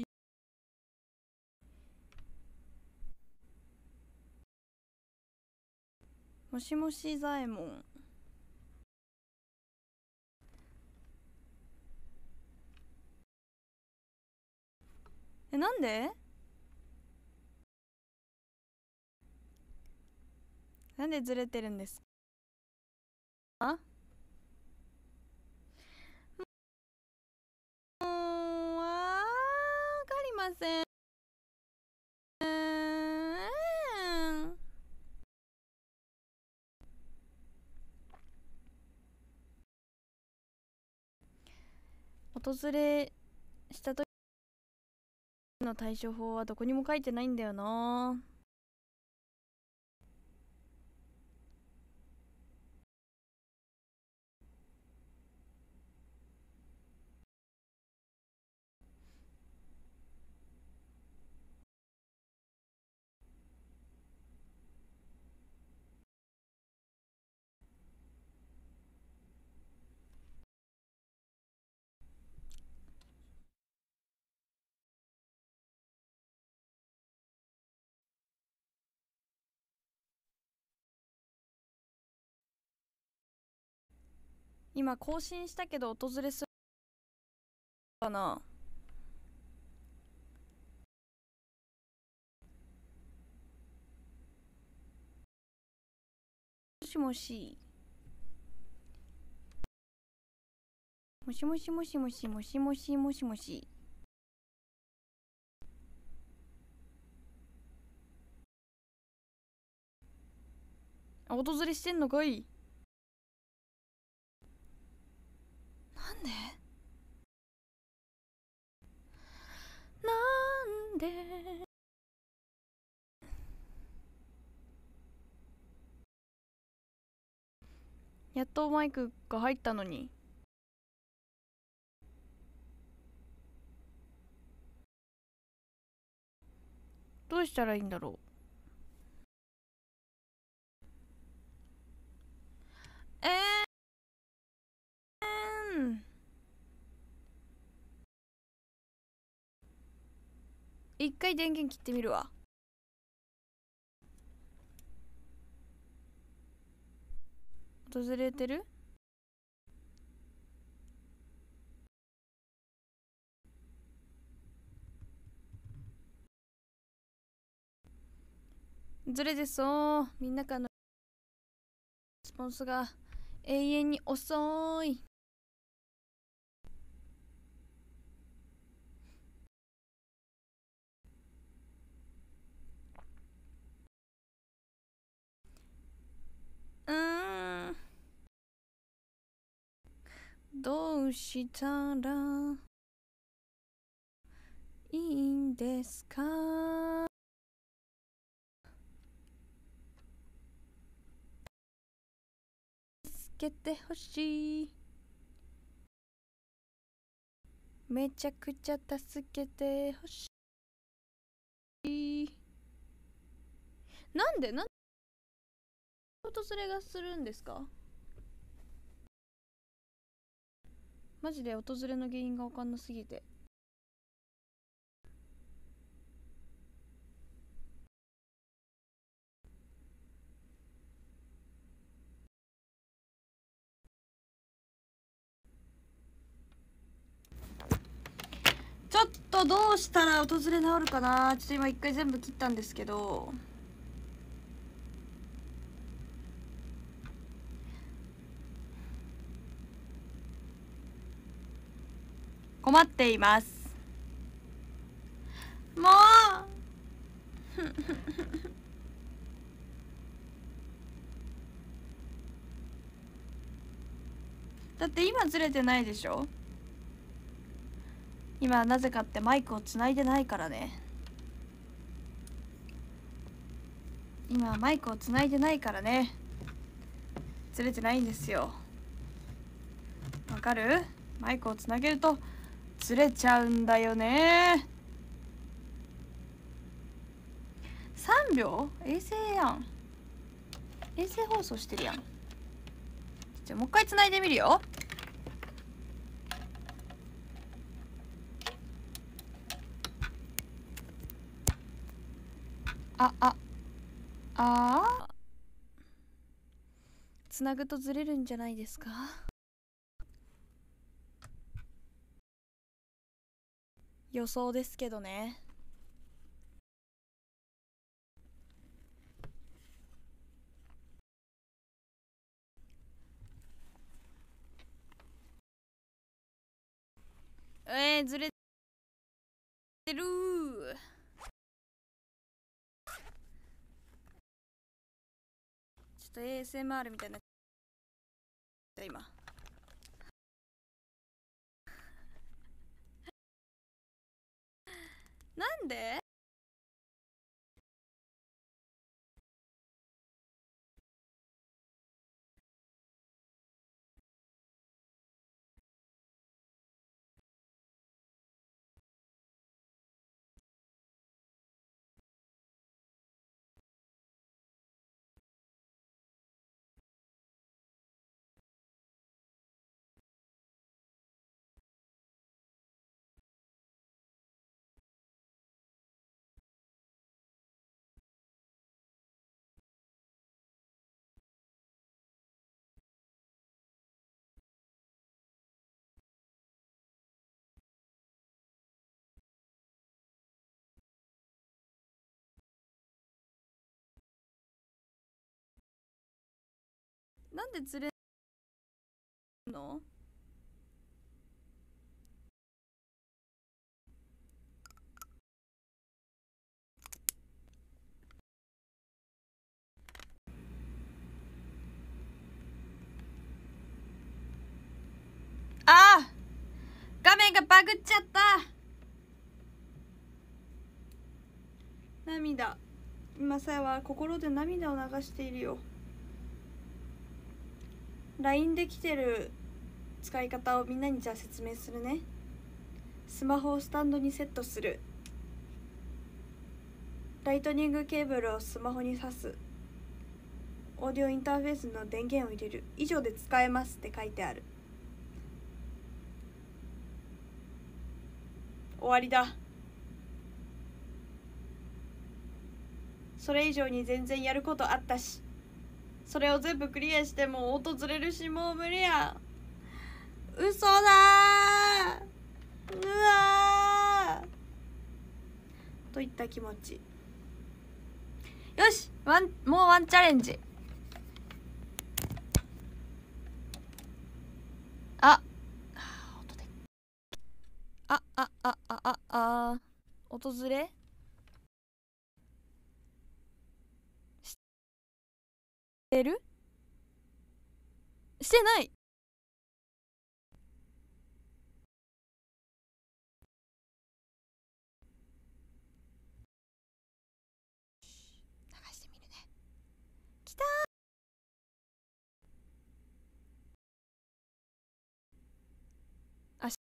もしもし左衛門。え、なんでなんでずれてるんですか？もうわかりません。訪れした時の対処法はどこにも書いてないんだよな。今更新したけど訪れするかな。もしもしもしもしもしもしもしもしもしもし。あ、訪れしてんのかい。なんでなんでやっとマイクが入ったのに。どうしたらいいんだろう。えーん一回電源切ってみるわ。訪れてる？ ずれてそう。みんなからのレスポンスが永遠に遅い。うーん、どうしたらいいんですか？助けてほしい。めちゃくちゃ助けてほしい。なんでなんで訪れがするんですか？マジで訪れの原因が分かんなすぎて。ちょっとどうしたら訪れ治るかな。ちょっと今一回全部切ったんですけど、困っています。もうだって今ずれてないでしょ。今なぜかってマイクをつないでないからね。今マイクをつないでないからね。ずれてないんですよ。わかる？マイクをつなげるとずれちゃうんだよね。さんびょう？衛星やん。衛星放送してるやん。じゃあもう一回つないでみるよ。あああつなぐとずれるんじゃないですか？予想ですけどね。えー、ずれてるー。ちょっと エーエスエムアール みたいな今。なんで？なんでずれるの？ああ、画面がバグっちゃった。涙。今さやは心で涙を流しているよ。 ライン で来てる使い方をみんなにじゃあ説明するね。スマホをスタンドにセットする。ライトニングケーブルをスマホに挿す。オーディオインターフェースの電源を入れる。以上で使えますって書いてある。終わりだ。それ以上に全然やることあったし、それを全部クリアしても音ずれるし、もう無理や。嘘だー、うわーといった気持ち。よし、 ワンもうワンチャレンジ。あ音でああああああ音ずれしてるしてない。流してみるね。きたー。あし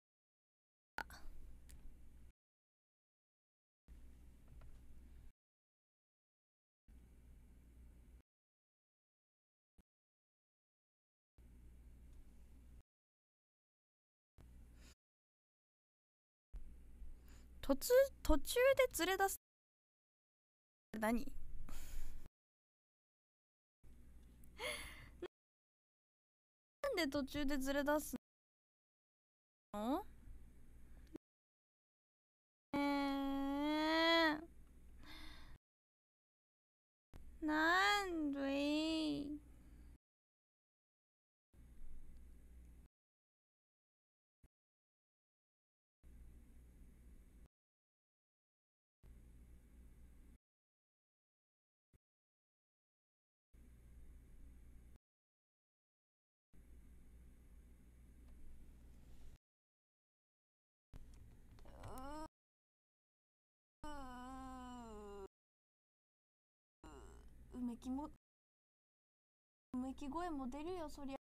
途中途中でずれ出す。何なんで途中でずれ出すの？えー、なんでうめきもうめき声も出るよそりゃ。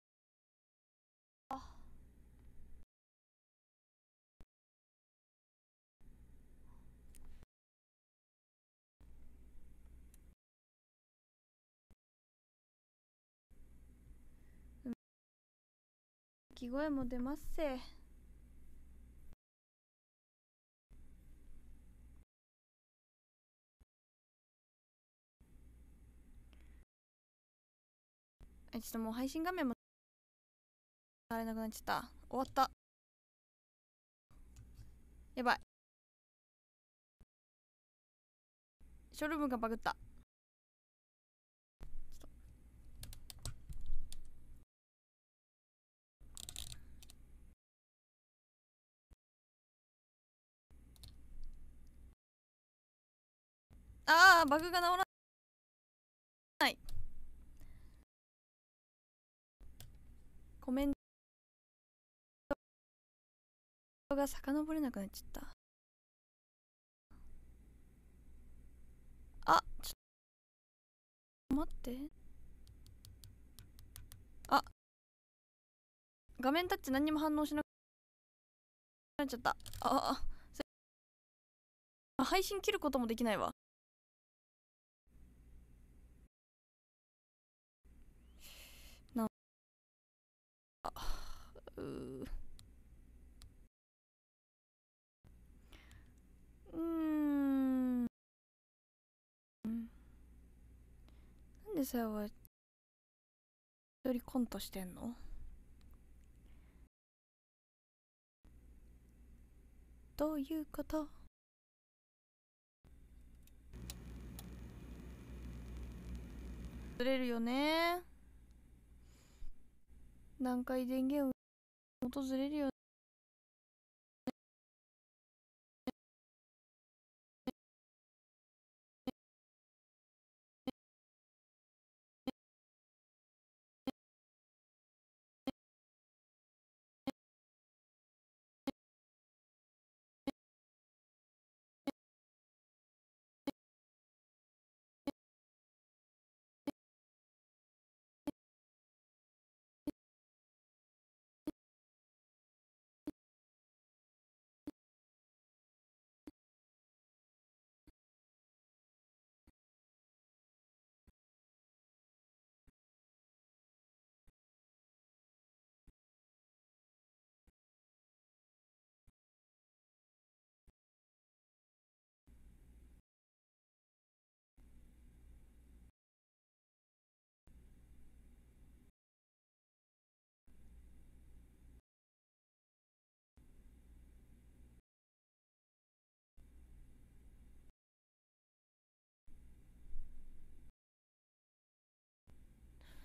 うめき声も出ますせ。ちょっともう配信画面もあれなくなっちゃった。終わった。やばい。ショールームがバグった。ああバグが治らない。コメントが遡れなくなっちゃった。あちょっと待って。あ画面タッチ何にも反応しなくなっちゃった。ああ配信切ることもできないわ。なあうーうーんなんでさやは一人コントしてんの？どういうこと？ずれるよね。何回電源を訪れるよね。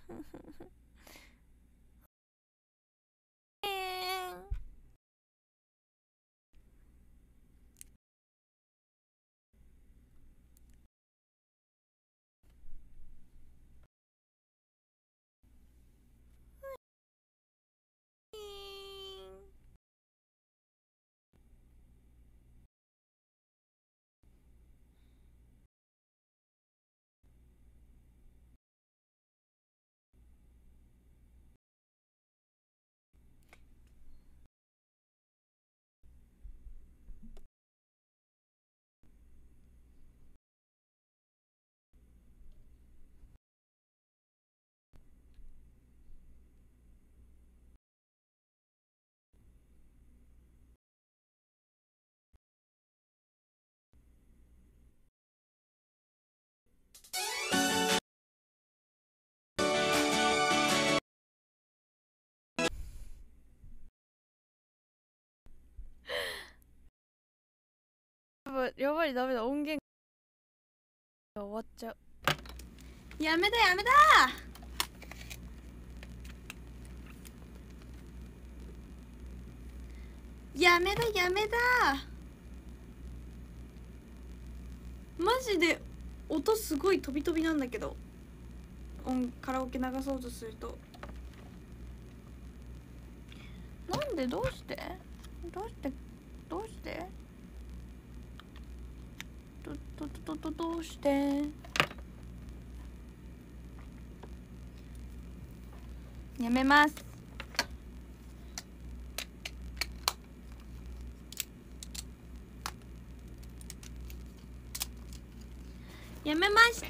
やばい、ダメだ、音源終わっちゃう。やめだやめだやめだやめだマジで音すごい飛び飛びなんだけど、音カラオケ流そうとすると。なんで、どうしてどうしてどうしてどどどどどうしてやめます。やめました。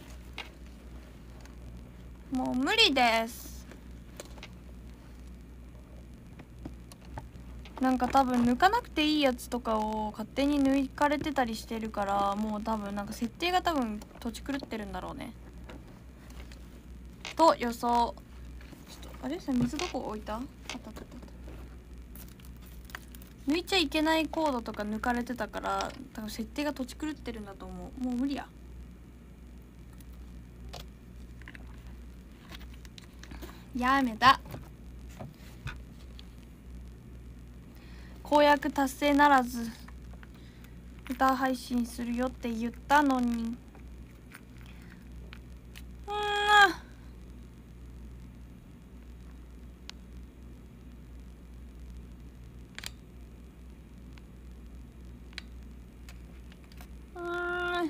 もう無理です。なんか多分抜かなくていいやつとかを勝手に抜かれてたりしてるから、もう多分なんか設定が多分土地狂ってるんだろうねと予想。ちょっとあれ、さ、水どこ置いた？あったあったあった。抜いちゃいけないコードとか抜かれてたから、多分設定が土地狂ってるんだと思う。もう無理や。やめた。公約達成ならず歌配信するよって言ったのに。うんうん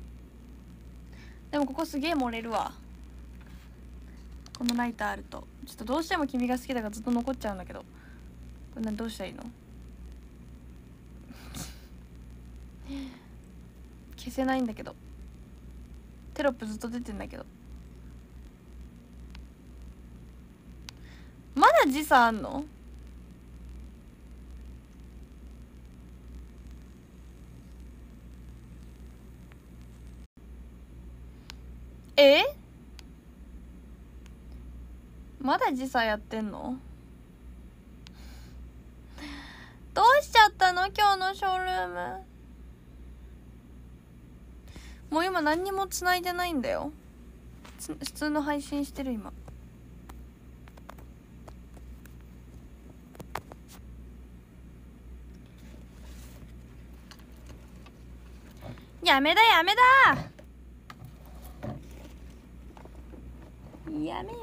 でもここすげえ漏れるわ、このライターあると。ちょっとどうしても君が好きだからずっと残っちゃうんだけど、これ何どうしたらいいの？消せないんだけど、テロップずっと出てんだけど。まだ時差あんの？え？まだ時差やってんの？どうしちゃったの今日のショールーム。もう今何にも繋いでないんだよ。普通の配信してる今。やめだやめだやめやめ。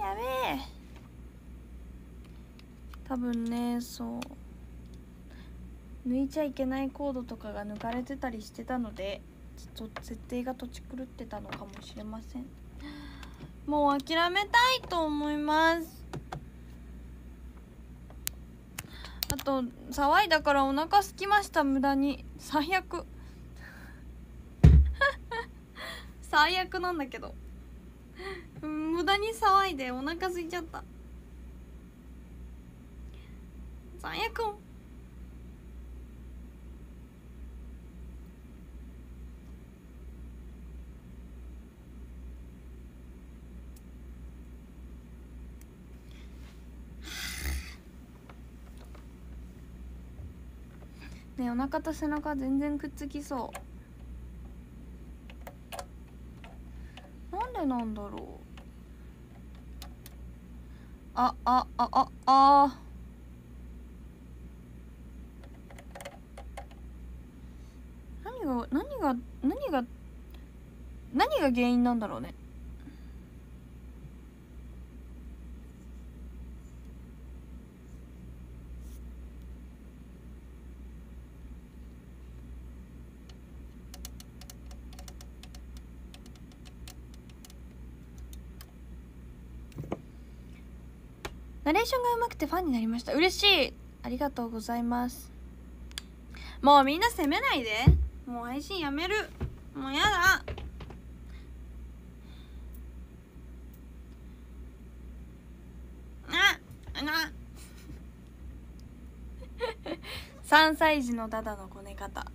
多分ね、そう抜いちゃいけないコードとかが抜かれてたりしてたので、ちょっと設定が土地狂ってたのかもしれません。もう諦めたいと思います。あと騒いだからお腹空きました、無駄に。最悪最悪なんだけど無駄に騒いでお腹空いちゃった。最悪。ねえ、お腹と背中全然くっつきそう。なんでなんだろあああああ何が何が何が何が原因なんだろうね。ナレーションが上手くてファンになりました。嬉しい、ありがとうございます。もうみんな責めないで。もう配信やめる。もうやだ。ななさんさい児のダダのこね方。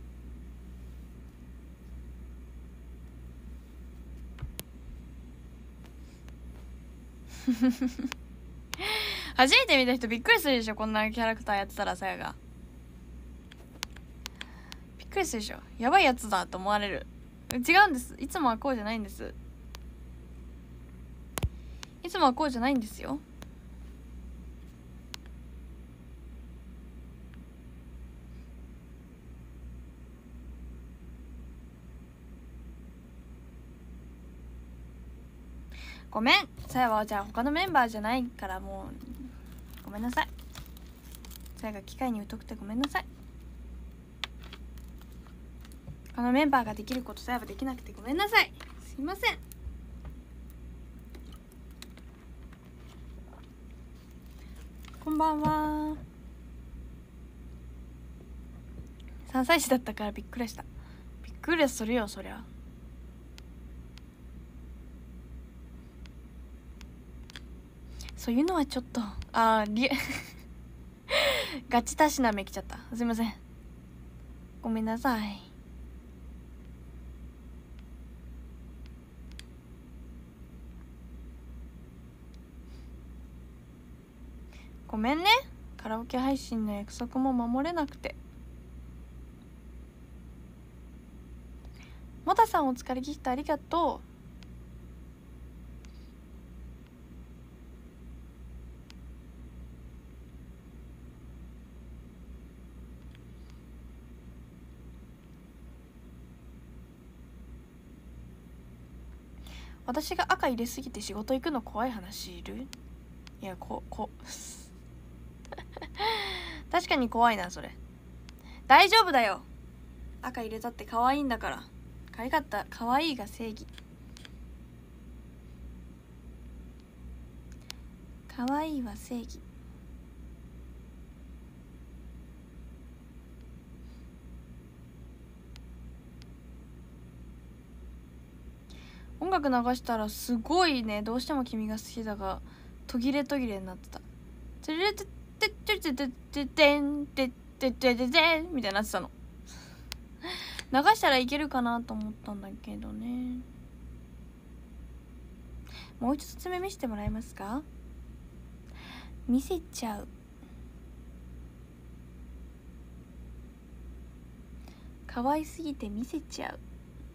初めて見た人びっくりするでしょ、こんなキャラクターやってたら。さやがびっくりするでしょ。やばいやつだと思われる。違うんです、いつもはこうじゃないんです。いつもはこうじゃないんですよ。ごめん、さやはじゃあ他のメンバーじゃないからもうごめんなさい。さやが機械に疎くてごめんなさい。他のメンバーができることさやはできなくてごめんなさい。すいません。こんばんは。さんさい児だったからびっくりした。びっくりするよそりゃ。そういうのはちょっとあーリガチたしなめきちゃった。すいません、ごめんなさい。ごめんね、カラオケ配信の約束も守れなくて。もたさんお疲れギフトありがとう。私が赤入れすぎて仕事行くの怖い話いる？いや、ここ確かに怖いなそれ。大丈夫だよ、赤入れたって可愛いんだから。可愛かった、可愛いが正義。可愛いは正義。音楽流したらすごいね、どうしても君が好きだが途切れ途切れになってた。てれてててててててんてててててんみたいになってたの。流したらいけるかなと思ったんだけどね。もう一つ爪見せてもらえますか？見せちゃう。可愛すぎて見せちゃう。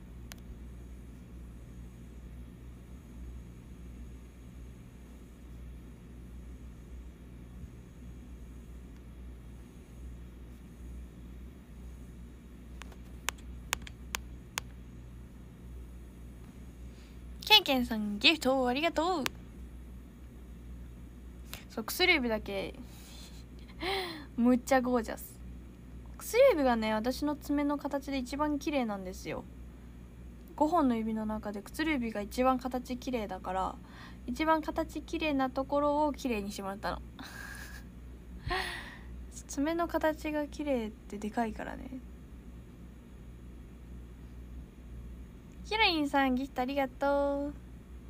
ケンケンさんギフトありがとう。そう、薬指だけむっちゃゴージャス。薬指がね、私の爪の形で一番綺麗なんですよ。ごほんの指の中で薬指が一番形綺麗だから、一番形綺麗なところを綺麗にしてもらったの爪の形が綺麗ってでかいからね。ヒロインさんギフトありがとう。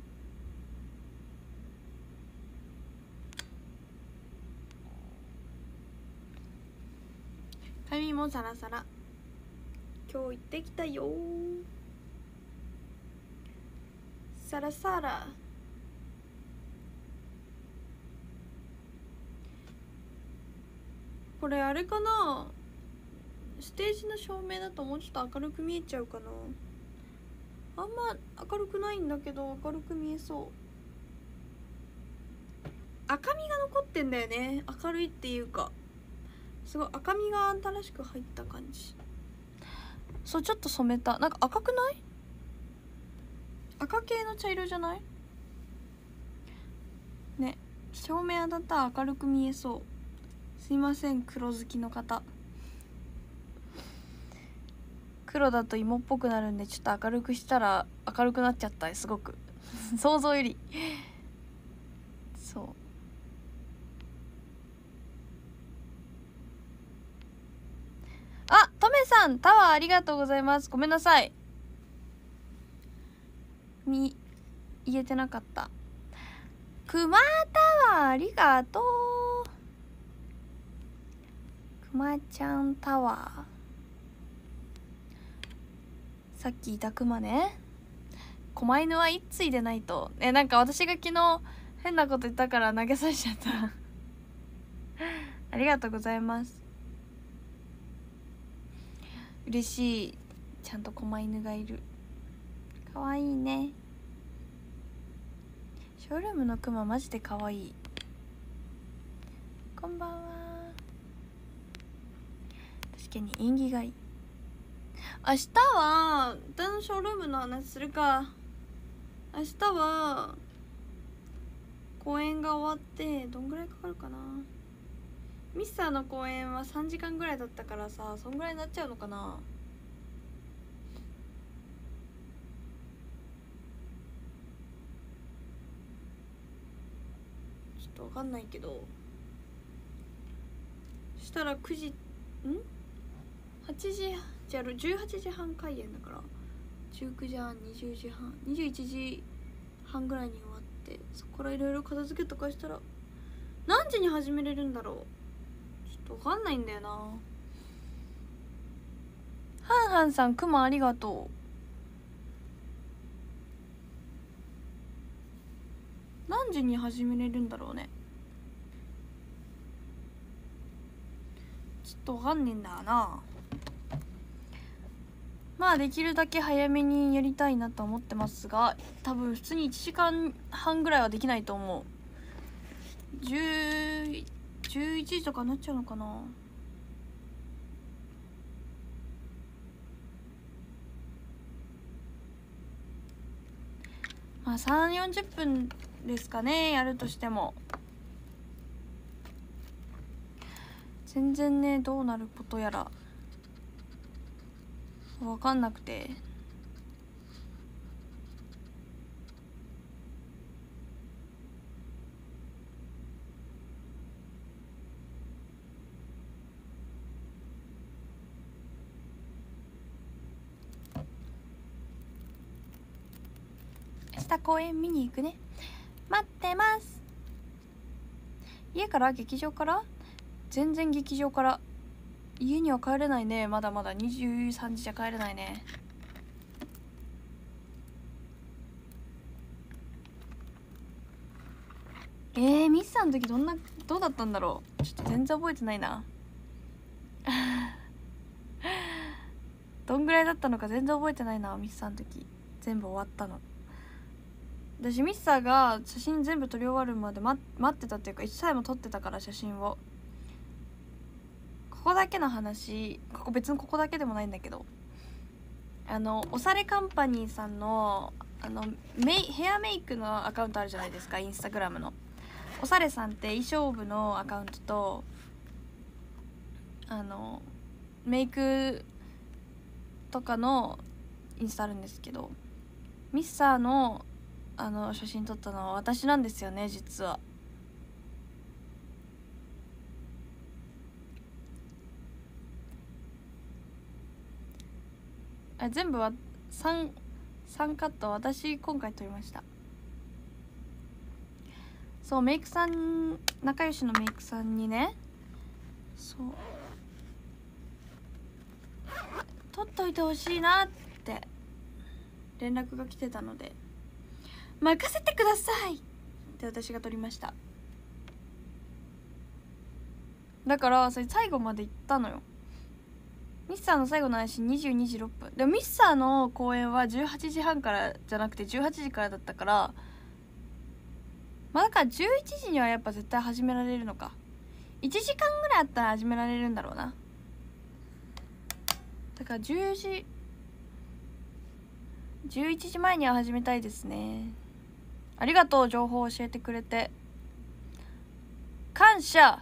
髪もサラサラ。今日行ってきたよ。サラサラ。これあれかな、ステージの照明だともうちょっと明るく見えちゃうかな。あんま明るくないんだけど明るく見えそう。 赤みが残ってんだよね。明るいっていうかすごい赤みが新しく入った感じ。そう、ちょっと染めた。なんか赤くない？赤系の茶色じゃないね。照明当たったら明るく見えそう。すいません、黒好きの方。黒だと芋っぽくなるんで、ちょっと明るくしたら明るくなっちゃった。すごく想像よりそう。あ、トメさん、タワーありがとうございます。ごめんなさい、み言えてなかった。クマタワーありがとう。クマちゃんタワー、さっきいたクマね。狛犬は一対でないと。え、なんか私が昨日変なこと言ったから投げさせちゃったありがとうございます。嬉しい。ちゃんと狛犬がいる。かわいいね。ショールームのクママジでかわいい。こんばんは。確かに縁起がいい。明日は歌のショールームの話するか。明日は公演が終わってどんぐらいかかるかな。ミスターの公演はさんじかんぐらいだったからさ、そんぐらいになっちゃうのかな。ちょっとわかんないけど、したらくじんはちじじゃあじゅうはちじはん開演だからじゅうくじはん、にじゅうじはん、にじゅういちじはんぐらいに終わって、そこからいろいろ片付けとかしたら何時に始めれるんだろう。ちょっとわかんないんだよな。ハンハンさん、クマありがとう。何時に始めれるんだろうね。ちょっとわかんねえんだよな。まあできるだけ早めにやりたいなと思ってますが、多分普通にいちじかんはんぐらいはできないと思う。じゅう、じゅういちじとかなっちゃうのかな。まあさんじゅう、よんじゅっぷんですかね、やるとしても。全然ね、どうなることやら分かんなくて。明日公園見に行くね。待ってます。家から劇場から？全然劇場から。家には帰れないね。まだまだにじゅうさんじじゃ帰れないね。えー、ミスさんの時どんなどうだったんだろう。ちょっと全然覚えてないなどんぐらいだったのか全然覚えてないな。ミスさんの時全部終わったの。私ミスさんが写真全部撮り終わるまで待ってたっていうか、一切も撮ってたから、写真を。ここだけの話、ここ別にここだけでもないんだけど、あのおされカンパニーさんのあのメイヘアメイクのアカウントあるじゃないですか、インスタグラムの。おされさんって衣装部のアカウントと、あのメイクとかのインスタあるんですけど、ミッサーのあの写真撮ったのは私なんですよね、実は。あ、全部は 3, 3カット私今回撮りました。そう、メイクさん、仲良しのメイクさんにね、そう撮っといてほしいなって連絡が来てたので、任せてくださいって私が撮りました。だからそれ最後まで行ったのよ。ミスサーの最後の配信にじゅうにじろっぷんでも、ミスサーの公演はじゅうはちじはんからじゃなくてじゅうはちじからだったから、 まあだからじゅういちじにはやっぱ絶対始められるのか。いちじかんぐらいあったら始められるんだろうな。だからじゅうじじゅういちじまえには始めたいですね。ありがとう、情報を教えてくれて感謝。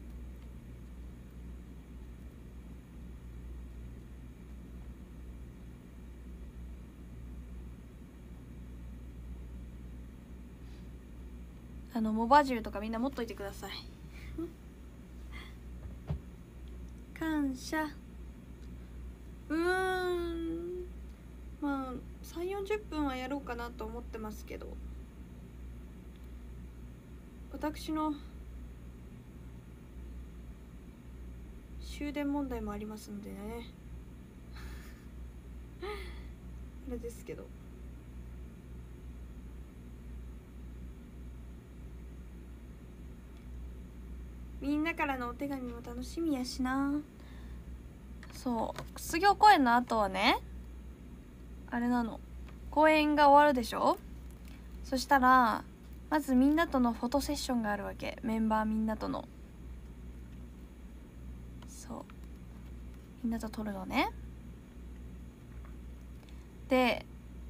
あのモバジルとかみんな持っといてください感謝。うーんまあさんじゅうよんじゅっぷんはやろうかなと思ってますけど、私の終電問題もありますんでねあれですけど、みんなからのお手紙も楽しみやしな。そう卒業公演の後はね、あれなの、公演が終わるでしょ。そしたらまずみんなとのフォトセッションがあるわけ。メンバーみんなとの、そうみんなと撮るのね。で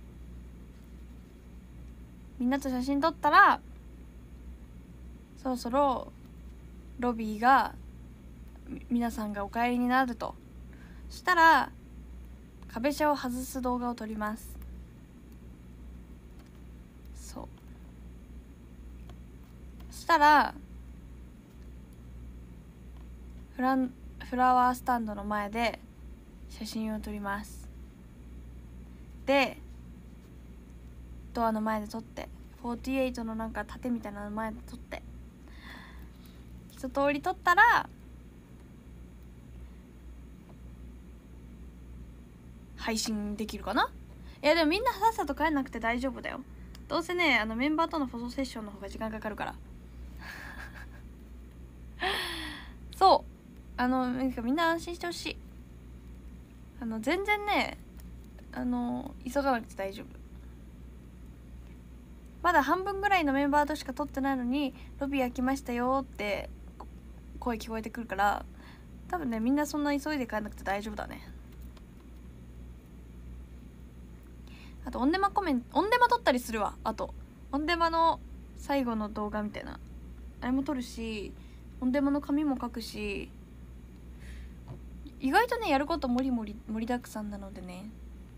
みんなと写真撮ったらそろそろロビーが皆さんがお帰りになると。そしたら壁車を外す動画を撮ります。そうそしたらフランフラワースタンドの前で写真を撮ります。でドアの前で撮って、フォーティーエイトのなんか盾みたいなの前で撮って、一通り撮ったら配信できるかな。いやでもみんなさっさと帰んなくて大丈夫だよ。どうせね、あのメンバーとのフォトセッションの方が時間かかるからそうあのみんな安心してほしい。あの全然ね、あの急がなくて大丈夫。まだ半分ぐらいのメンバーとしか撮ってないのにロビー開きましたよって声聞こえてくるから、多分ねみんなそんな急いで帰んなくて大丈夫だね。あとオンデマコメント、オンデマ撮ったりするわ。あとオンデマの最後の動画みたいなあれも撮るし、オンデマの紙も書くし、意外とねやることもりもり盛りだくさんなのでね、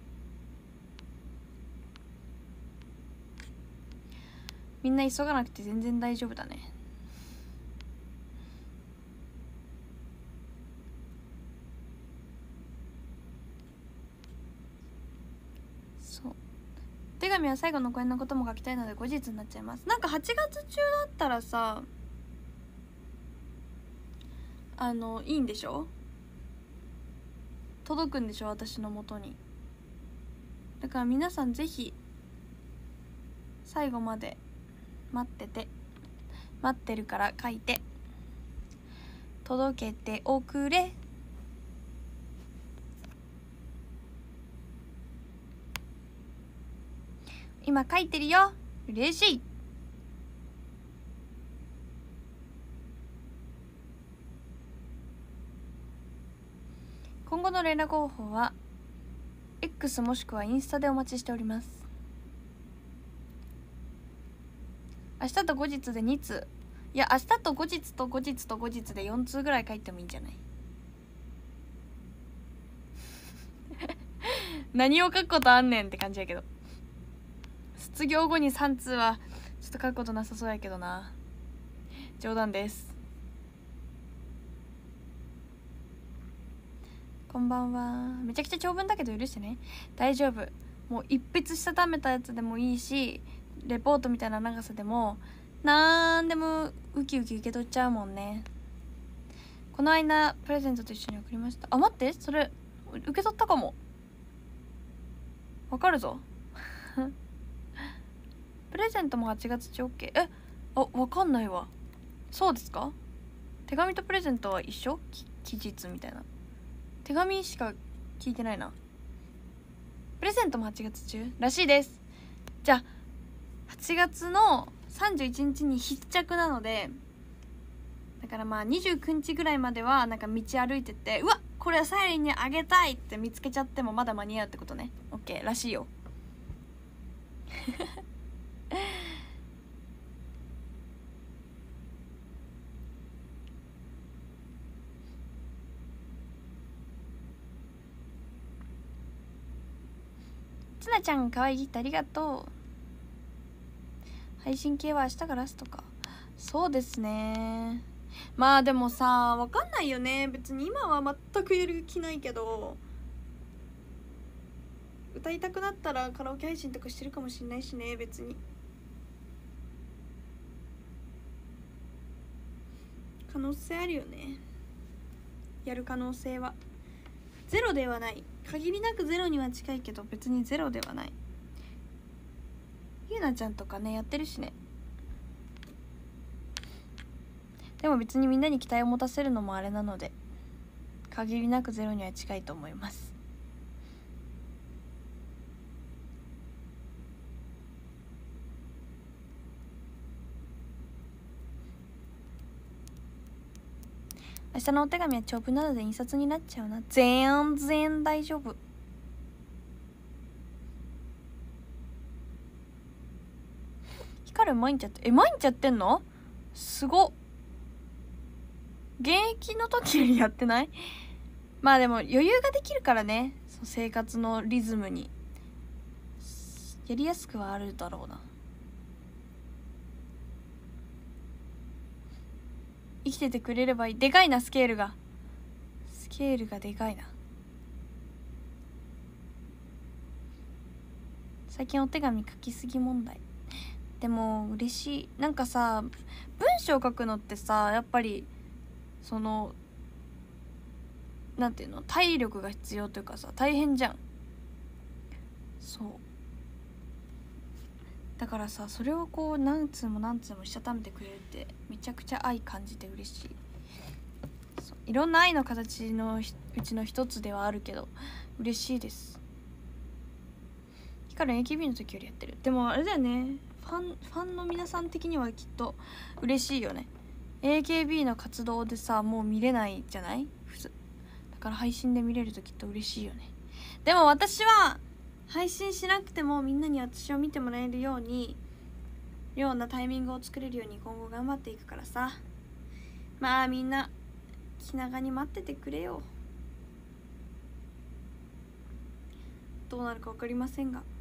みんな急がなくて全然大丈夫だね。そう手紙は最後の公演のことも書きたいので後日になっちゃいます。なんかはちがつ中だったらさ、あのいいんでしょ、届くんでしょ私の元に。だから皆さんぜひ最後まで待ってて、待ってるから書いて届けておくれ。今書いてるよ、嬉しい。今後の連絡方法は X もしくはインスタでお待ちしております。明日と後日でに通、いや明日と後日と後日と後日でよん通ぐらい書いてもいいんじゃない何を書くことあんねんって感じやけど、卒業後にさん通はちょっと書くことなさそうやけどな。冗談です。こんばんは。めちゃくちゃ長文だけど許してね。大丈夫、もう一筆したためたやつでもいいし、レポートみたいな長さでもなんでもウキウキ受け取っちゃうもんね。この間プレゼントと一緒に送りました。あ、待って、それ受け取ったかも。わかるぞプレゼントもはちがつ中 OK。 え、あ、わかんないわ。そうですか。手紙とプレゼントは一緒、期日みたいな。手紙しか聞いてないな。プレゼントもはちがつ中らしいです。じゃあはちがつのさんじゅういちにちに必着なので、だからまあにじゅうくにちぐらいまではなんか道歩いてて、うわこれはサイリンにあげたいって見つけちゃってもまだ間に合うってことね。 OK らしいよつなちゃんかわいいってありがとう。配信系は明日がラストか。そうですね。まあでもさ、わかんないよね。別に今は全くやる気ないけど、歌いたくなったらカラオケ配信とかしてるかもしんないしね。別に可能性あるよね。やる可能性はゼロではない。限りなくゼロには近いけど別にゼロではない。ゆうなちゃんとかねやってるしね。でも別にみんなに期待を持たせるのもあれなので、限りなくゼロには近いと思います。明日のお手紙は長文なので印刷になっちゃうな。全然大丈夫。光る毎日やってえ毎日やってんの？すごっ。現役の時よりやってない？まあでも余裕ができるからね、そう生活のリズムにやりやすくはあるだろうな。生きててくれればいい。でかいな、スケールがスケールがでかいな。最近お手紙書きすぎ問題。でも嬉しい。なんかさ、文章書くのってさ、やっぱりそのなんていうの、体力が必要というかさ、大変じゃん。そうだからさ、それをこう何通も何通もしたためてくれるってめちゃくちゃ愛感じて嬉しい。そういろんな愛の形のうちの一つではあるけど嬉しいです。ヒカル エーケービー の時よりやってる。でもあれだよね、ファンファンの皆さん的にはきっと嬉しいよね。 エーケービー の活動でさもう見れないじゃない普通だから、配信で見れるときっと嬉しいよね。でも私は配信しなくてもみんなに私を見てもらえるようにようなタイミングを作れるように今後頑張っていくからさ。まあみんな気長に待っててくれよ。どうなるか分かりませんが。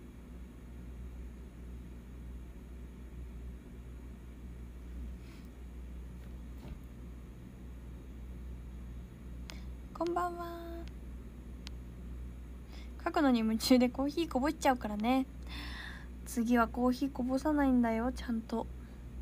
こんばんは。書くのに夢中でコーヒーこぼしちゃうからね。次はコーヒーこぼさないんだよ、ちゃんと。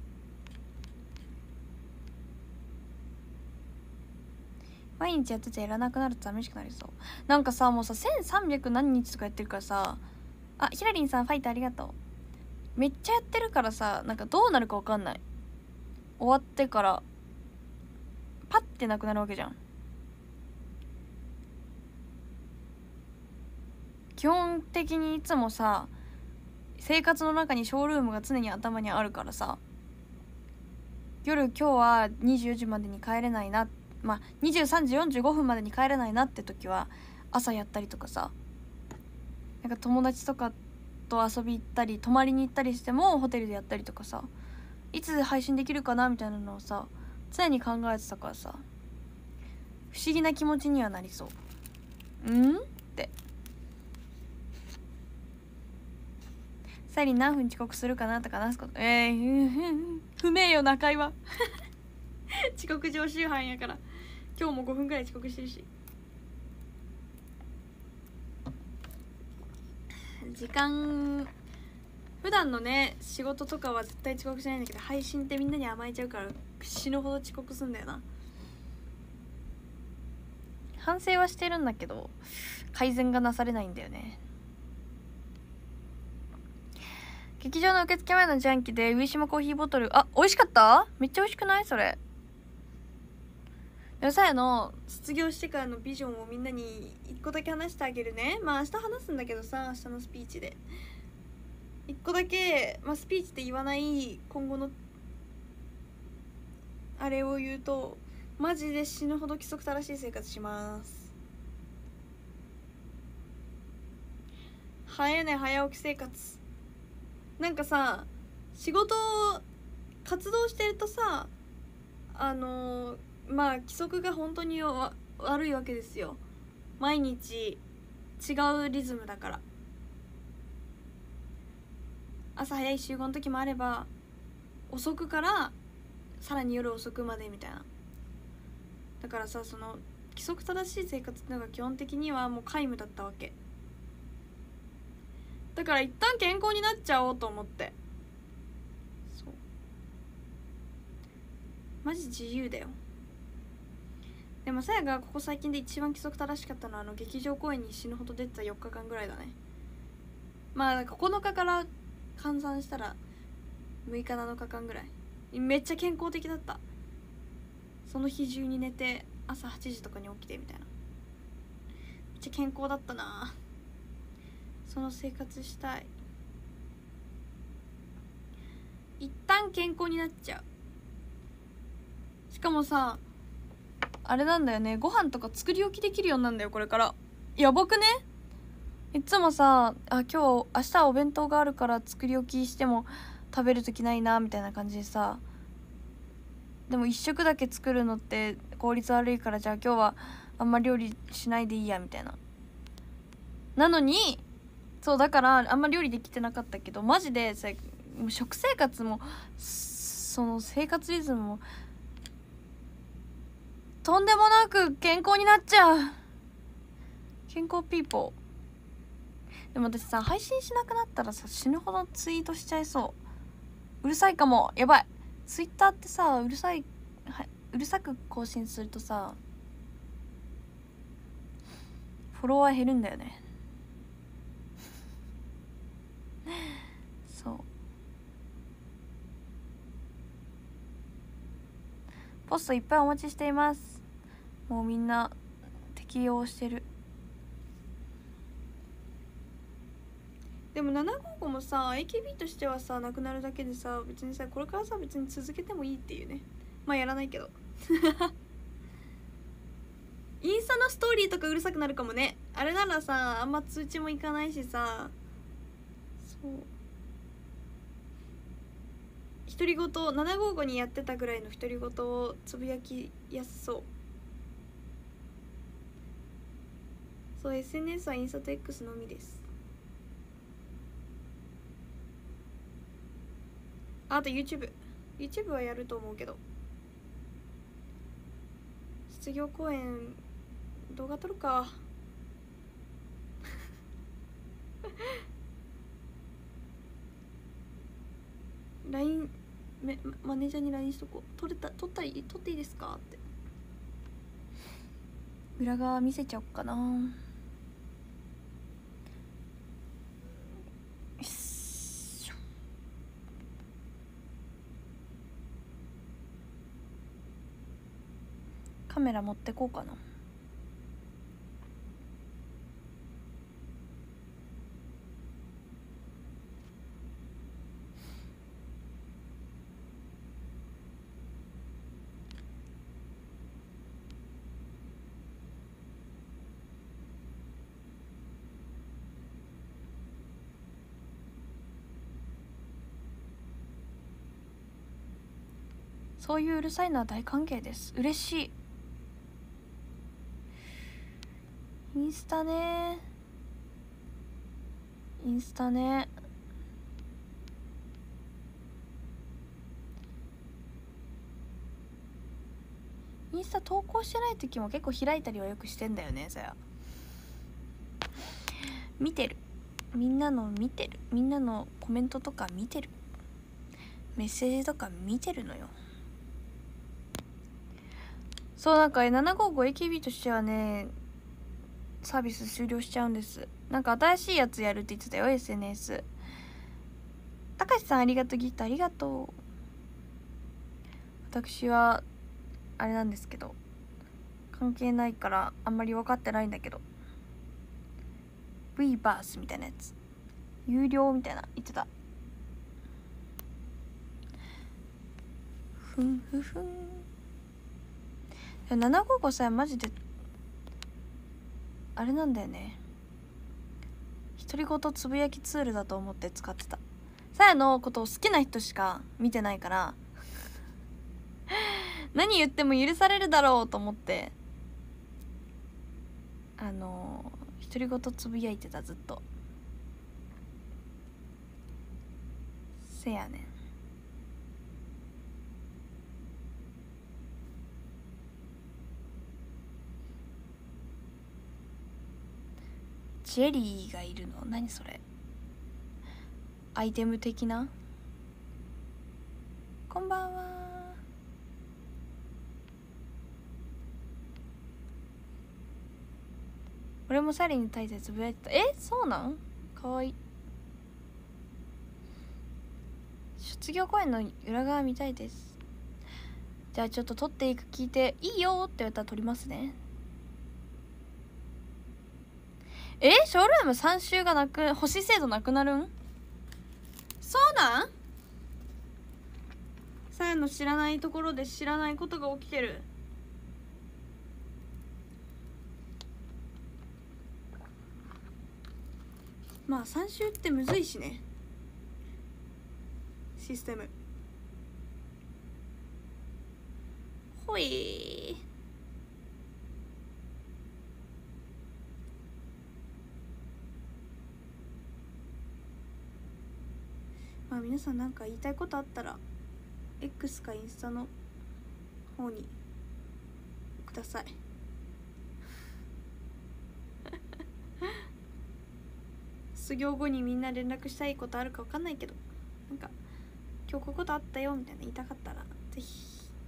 毎日やっててやらなくなると寂しくなりそう。なんかさもうさせんさんびゃく何日とかやってるからさ、あひらりんさんファイトありがとう。めっちゃやってるからさ、なんかどうなるか分かんない。終わってからパッてなくなるわけじゃん。基本的にいつもさ生活の中にショールームが常に頭にあるからさ、夜今日はにじゅうよじまでに帰れないな、まあにじゅうさんじよんじゅうごふんまでに帰れないなって時は朝やったりとかさ、なんか友達とかと遊び行ったり泊まりに行ったりしてもホテルでやったりとかさ、いつ配信できるかなみたいなのをさ常に考えてたからさ、不思議な気持ちにはなりそう。うんってサイリン何分遅刻するかなとか話すこと、えー、不明よな会話遅刻常習犯やから。今日もごふんぐらい遅刻してるし、時間普段のね仕事とかは絶対遅刻しないんだけど、配信ってみんなに甘えちゃうから死ぬほど遅刻すんだよな。反省はしてるんだけど改善がなされないんだよね。劇場の受付前のジャンキで上島コーヒーボトル、あ、美味しかった？めっちゃ美味しくない？それよさやの卒業してからのビジョンをみんなに一個だけ話してあげるね。まあ明日話すんだけどさ、明日のスピーチで一個だけ、まあ、スピーチって言わない今後のあれを言うと、マジで死ぬほど規則正しい生活します。早寝早起き生活。なんかさ、仕事活動してるとさ、あのー、まあ規則が本当にわ悪いわけですよ。毎日違うリズムだから。朝早い集合の時もあれば、遅くからさらに夜遅くまでみたいな。だからさ、その規則正しい生活ってのが基本的にはもう皆無だったわけだから、一旦健康になっちゃおうと思って。そうマジ自由だよ。でもさやがここ最近で一番規則正しかったのは、あの劇場公演に死ぬほど出てたよっかかんぐらいだね。まあここのかから換算したらむいかなのかかんぐらい。めっちゃ健康的だった。その日中に寝て朝はちじとかに起きてみたいな。めっちゃ健康だったな。その生活したい。一旦健康になっちゃう。しかもさ、あれなんだよね、ご飯とか作り置きできるようになるんだよこれから。やばくね？いつもさ、あ、今日明日お弁当があるから作り置きしても食べる時ないなみたいな感じでさ、でも一食だけ作るのって効率悪いから、じゃあ今日はあんま料理しないでいいやみたいな。なのに、そうだからあんま料理できてなかったけど、マジでさ、食生活もその生活リズムもとんでもなく健康になっちゃう。健康ピーポー。でも私さ、配信しなくなったらさ、死ぬほどツイートしちゃいそう。うるさいかも。やばい。ツイッターってさ、うるさい、はいうるさく更新するとさ、フォロワー減るんだよね。そう。ポストいっぱいお待ちしています。もうみんな適用してる。でもななごーごもさ エーケービー としてはさなくなるだけでさ、別にさこれからさ別に続けてもいいっていうね。まあやらないけどインスタのストーリーとかうるさくなるかもね。あれならさあんま通知もいかないしさ、そう独り言ななごーごにやってたぐらいの独り言をつぶやきやすそう。そう エスエヌエス はインスタと X のみです。あと YouTube YouTube はやると思うけど、卒業公演動画撮るかライン マネージャーに ライン しとこう。撮れた撮ったり撮っていいですかって。裏側見せちゃおっかな。カメラ持ってこうかな。そういううるさいのは大歓迎です。嬉しい。インスタね、インスタね。インスタ投稿してない時も結構開いたりはよくしてんだよね。さや見てる、みんなの見てる、みんなのコメントとか見てる、メッセージとか見てるのよ。そう、なんか ななごーごエーケービー としてはねサービス終了しちゃうんです。なんか新しいやつやるって言ってたよ エスエヌエス。 たかしさんありがとう。ギフトありがとう。私はあれなんですけど、関係ないからあんまり分かってないんだけど、 V バースみたいなやつ有料みたいな言ってた。 ふんふふん。ななごーごさマジであれなんだよね、独り言つぶやきツールだと思って使ってた。さやのことを好きな人しか見てないから何言っても許されるだろうと思ってあの独り言つぶやいてたずっと。せやねん。ジェリーがいるの何それ、アイテム的な。こんばんは。俺もサリに対してつぶやいてた。え、そうなん？かわいい。卒業公演の裏側見たいです。じゃあちょっと撮っていく聞いていいよって言われたら撮りますね。え、ショールームさん週がなく、星制度なくなるん？そうなん？さやの知らないところで知らないことが起きてる。まあさん週ってむずいしね、システム。ほいー。まあ皆さんなんか言いたいことあったら X かインスタの方にください卒業後にみんな連絡したいことあるか分かんないけど、なんか今日こういうことあったよみたいな言いたかったらぜひ。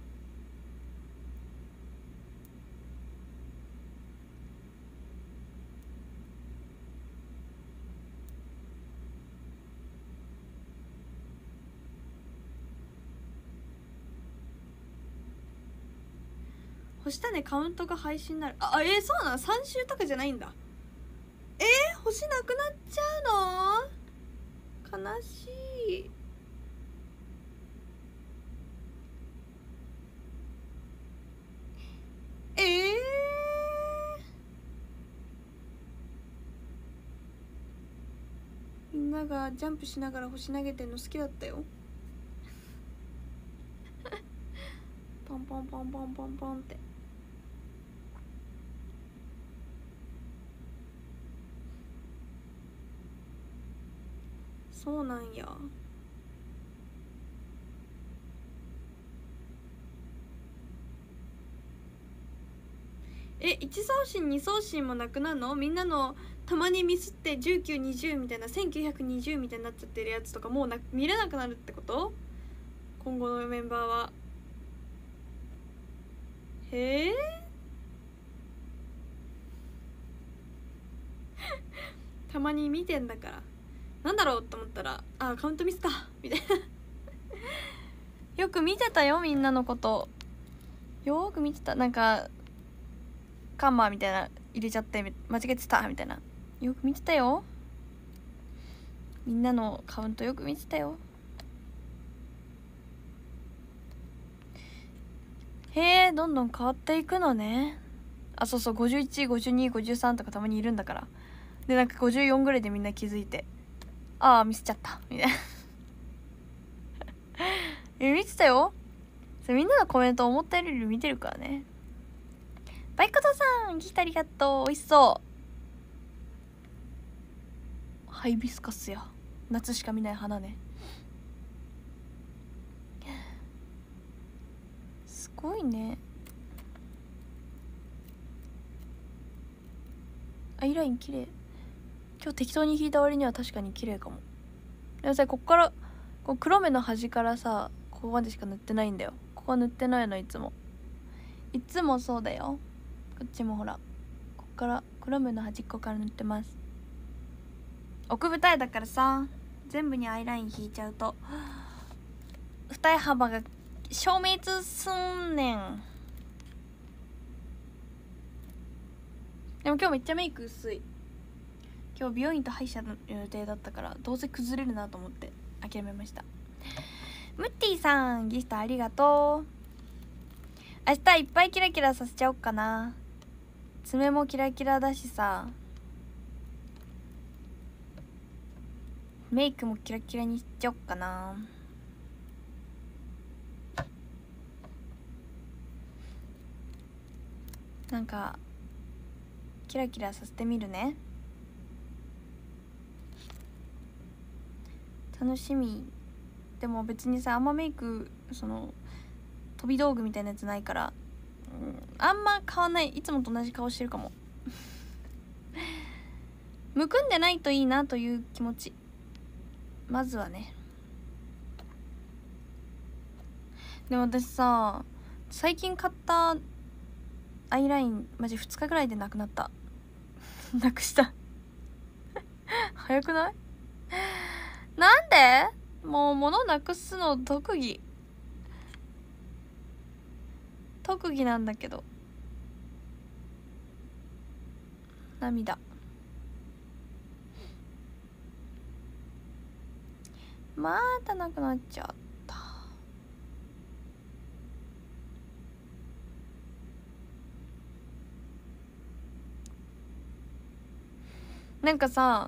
星種カウントが配信になる。あ、えー、そうなの？さん週とかじゃないんだ。えー、星なくなっちゃうの？悲しい。えー、みんながジャンプしながら星投げてんの好きだったよポンポンポンポンポンポンって。そうなんや。え、いち送信に送信もなくなるの？みんなのたまにミスってじゅうきゅう、にじゅうみたいなせんきゅうひゃくにじゅうみたいになっちゃってるやつとかもうな見れなくなるってこと？今後のメンバーは。へえたまに見てんだからなんだろうと思ったら、あ、カウントミスかみたいなよく見てたよ、みんなのことよーく見てた。なんかカンマみたいな入れちゃって間違えてたみたいな、よく見てたよ。みんなのカウントよく見てたよ。へえ、どんどん変わっていくのね。あ、そうそう、ごじゅういち、ごじゅうに、ごじゅうさんとかたまにいるんだから。でなんかごじゅうよんぐらいでみんな気づいて、ああミスっちゃったみたいなえ、見てたよ。それみんなのコメント思ったより見てるからね。バイコトさんギターありがとう。美味しそう。ハイビスカスや、夏しか見ない花ね。すごいね。アイライン綺麗。今日適当に引いた割には確かに綺麗かも。でもさ、こっからこう黒目の端からさ、ここまでしか塗ってないんだよ。ここ塗ってないのいつも。いつもそうだよ。こっちもほら、こっから黒目の端っこから塗ってます。奥二重だからさ、全部にアイライン引いちゃうと二重幅が消滅すんねん。でも今日めっちゃメイク薄い。今日美容院と歯医者の予定だったからどうせ崩れるなと思って諦めました。 ムッティさんギフトありがとう。明日いっぱいキラキラさせちゃおっかな。爪もキラキラだしさ、メイクもキラキラにしちゃおっかな。なんかキラキラさせてみるね。楽しみ。でも別にさ、あんまメイクその飛び道具みたいなやつないから、うん、あんま変わんない。いつもと同じ顔してるかもむくんでないといいなという気持ち、まずはね。でも私さ、最近買ったアイラインマジふつかぐらいでなくなったなくした早くない？なんで？もう物なくすの特技特技なんだけど。涙。またなくなっちゃった。なんかさ、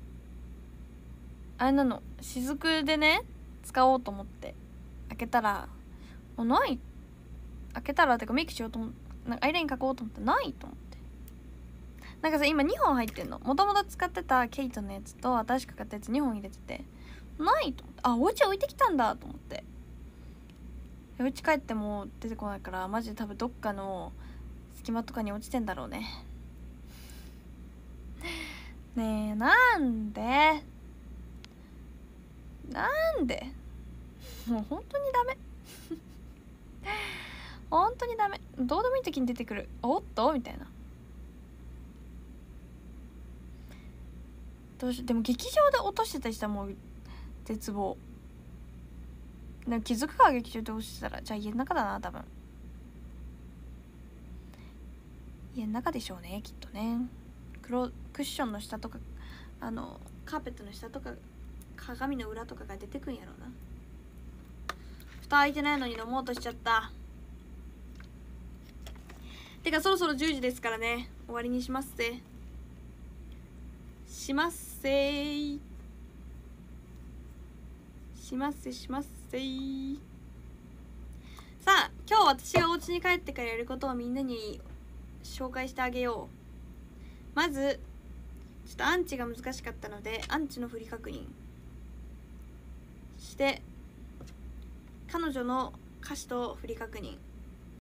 あれなの、雫でね使おうと思って開けたら、あ、ない。開けたらてかメイクしようと思って、なんかアイライン描こうと思ってないと思って。なんかさ、今にほん入ってんの。もともと使ってたケイトのやつと新しく買ったやつにほん入れてて、ないと思って、あ、お家置いてきたんだと思って。お家帰っても出てこないから、マジで多分どっかの隙間とかに落ちてんだろうね。ねえ、なんでなんでもう本当にダメ本当にダメ。どうでもいい時に出てくる、おっとみたいな。どうし、でも劇場で落としてたりしたらもう絶望。でも気づくか、劇場で落ちてたら。じゃあ家の中だな、多分家の中でしょうね、きっとね。黒クッションの下とか、あのカーペットの下とか鏡の裏とかが出てくんやろうな。蓋開いてないのに飲もうとしちゃった。てかそろそろじゅうじですからね、終わりにしますぜ。しますせーしますせしますせー。さあ、今日私がお家に帰ってからやることをみんなに紹介してあげよう。まずちょっとアンチが難しかったので、アンチの振り確認して、彼女の歌詞と振り確認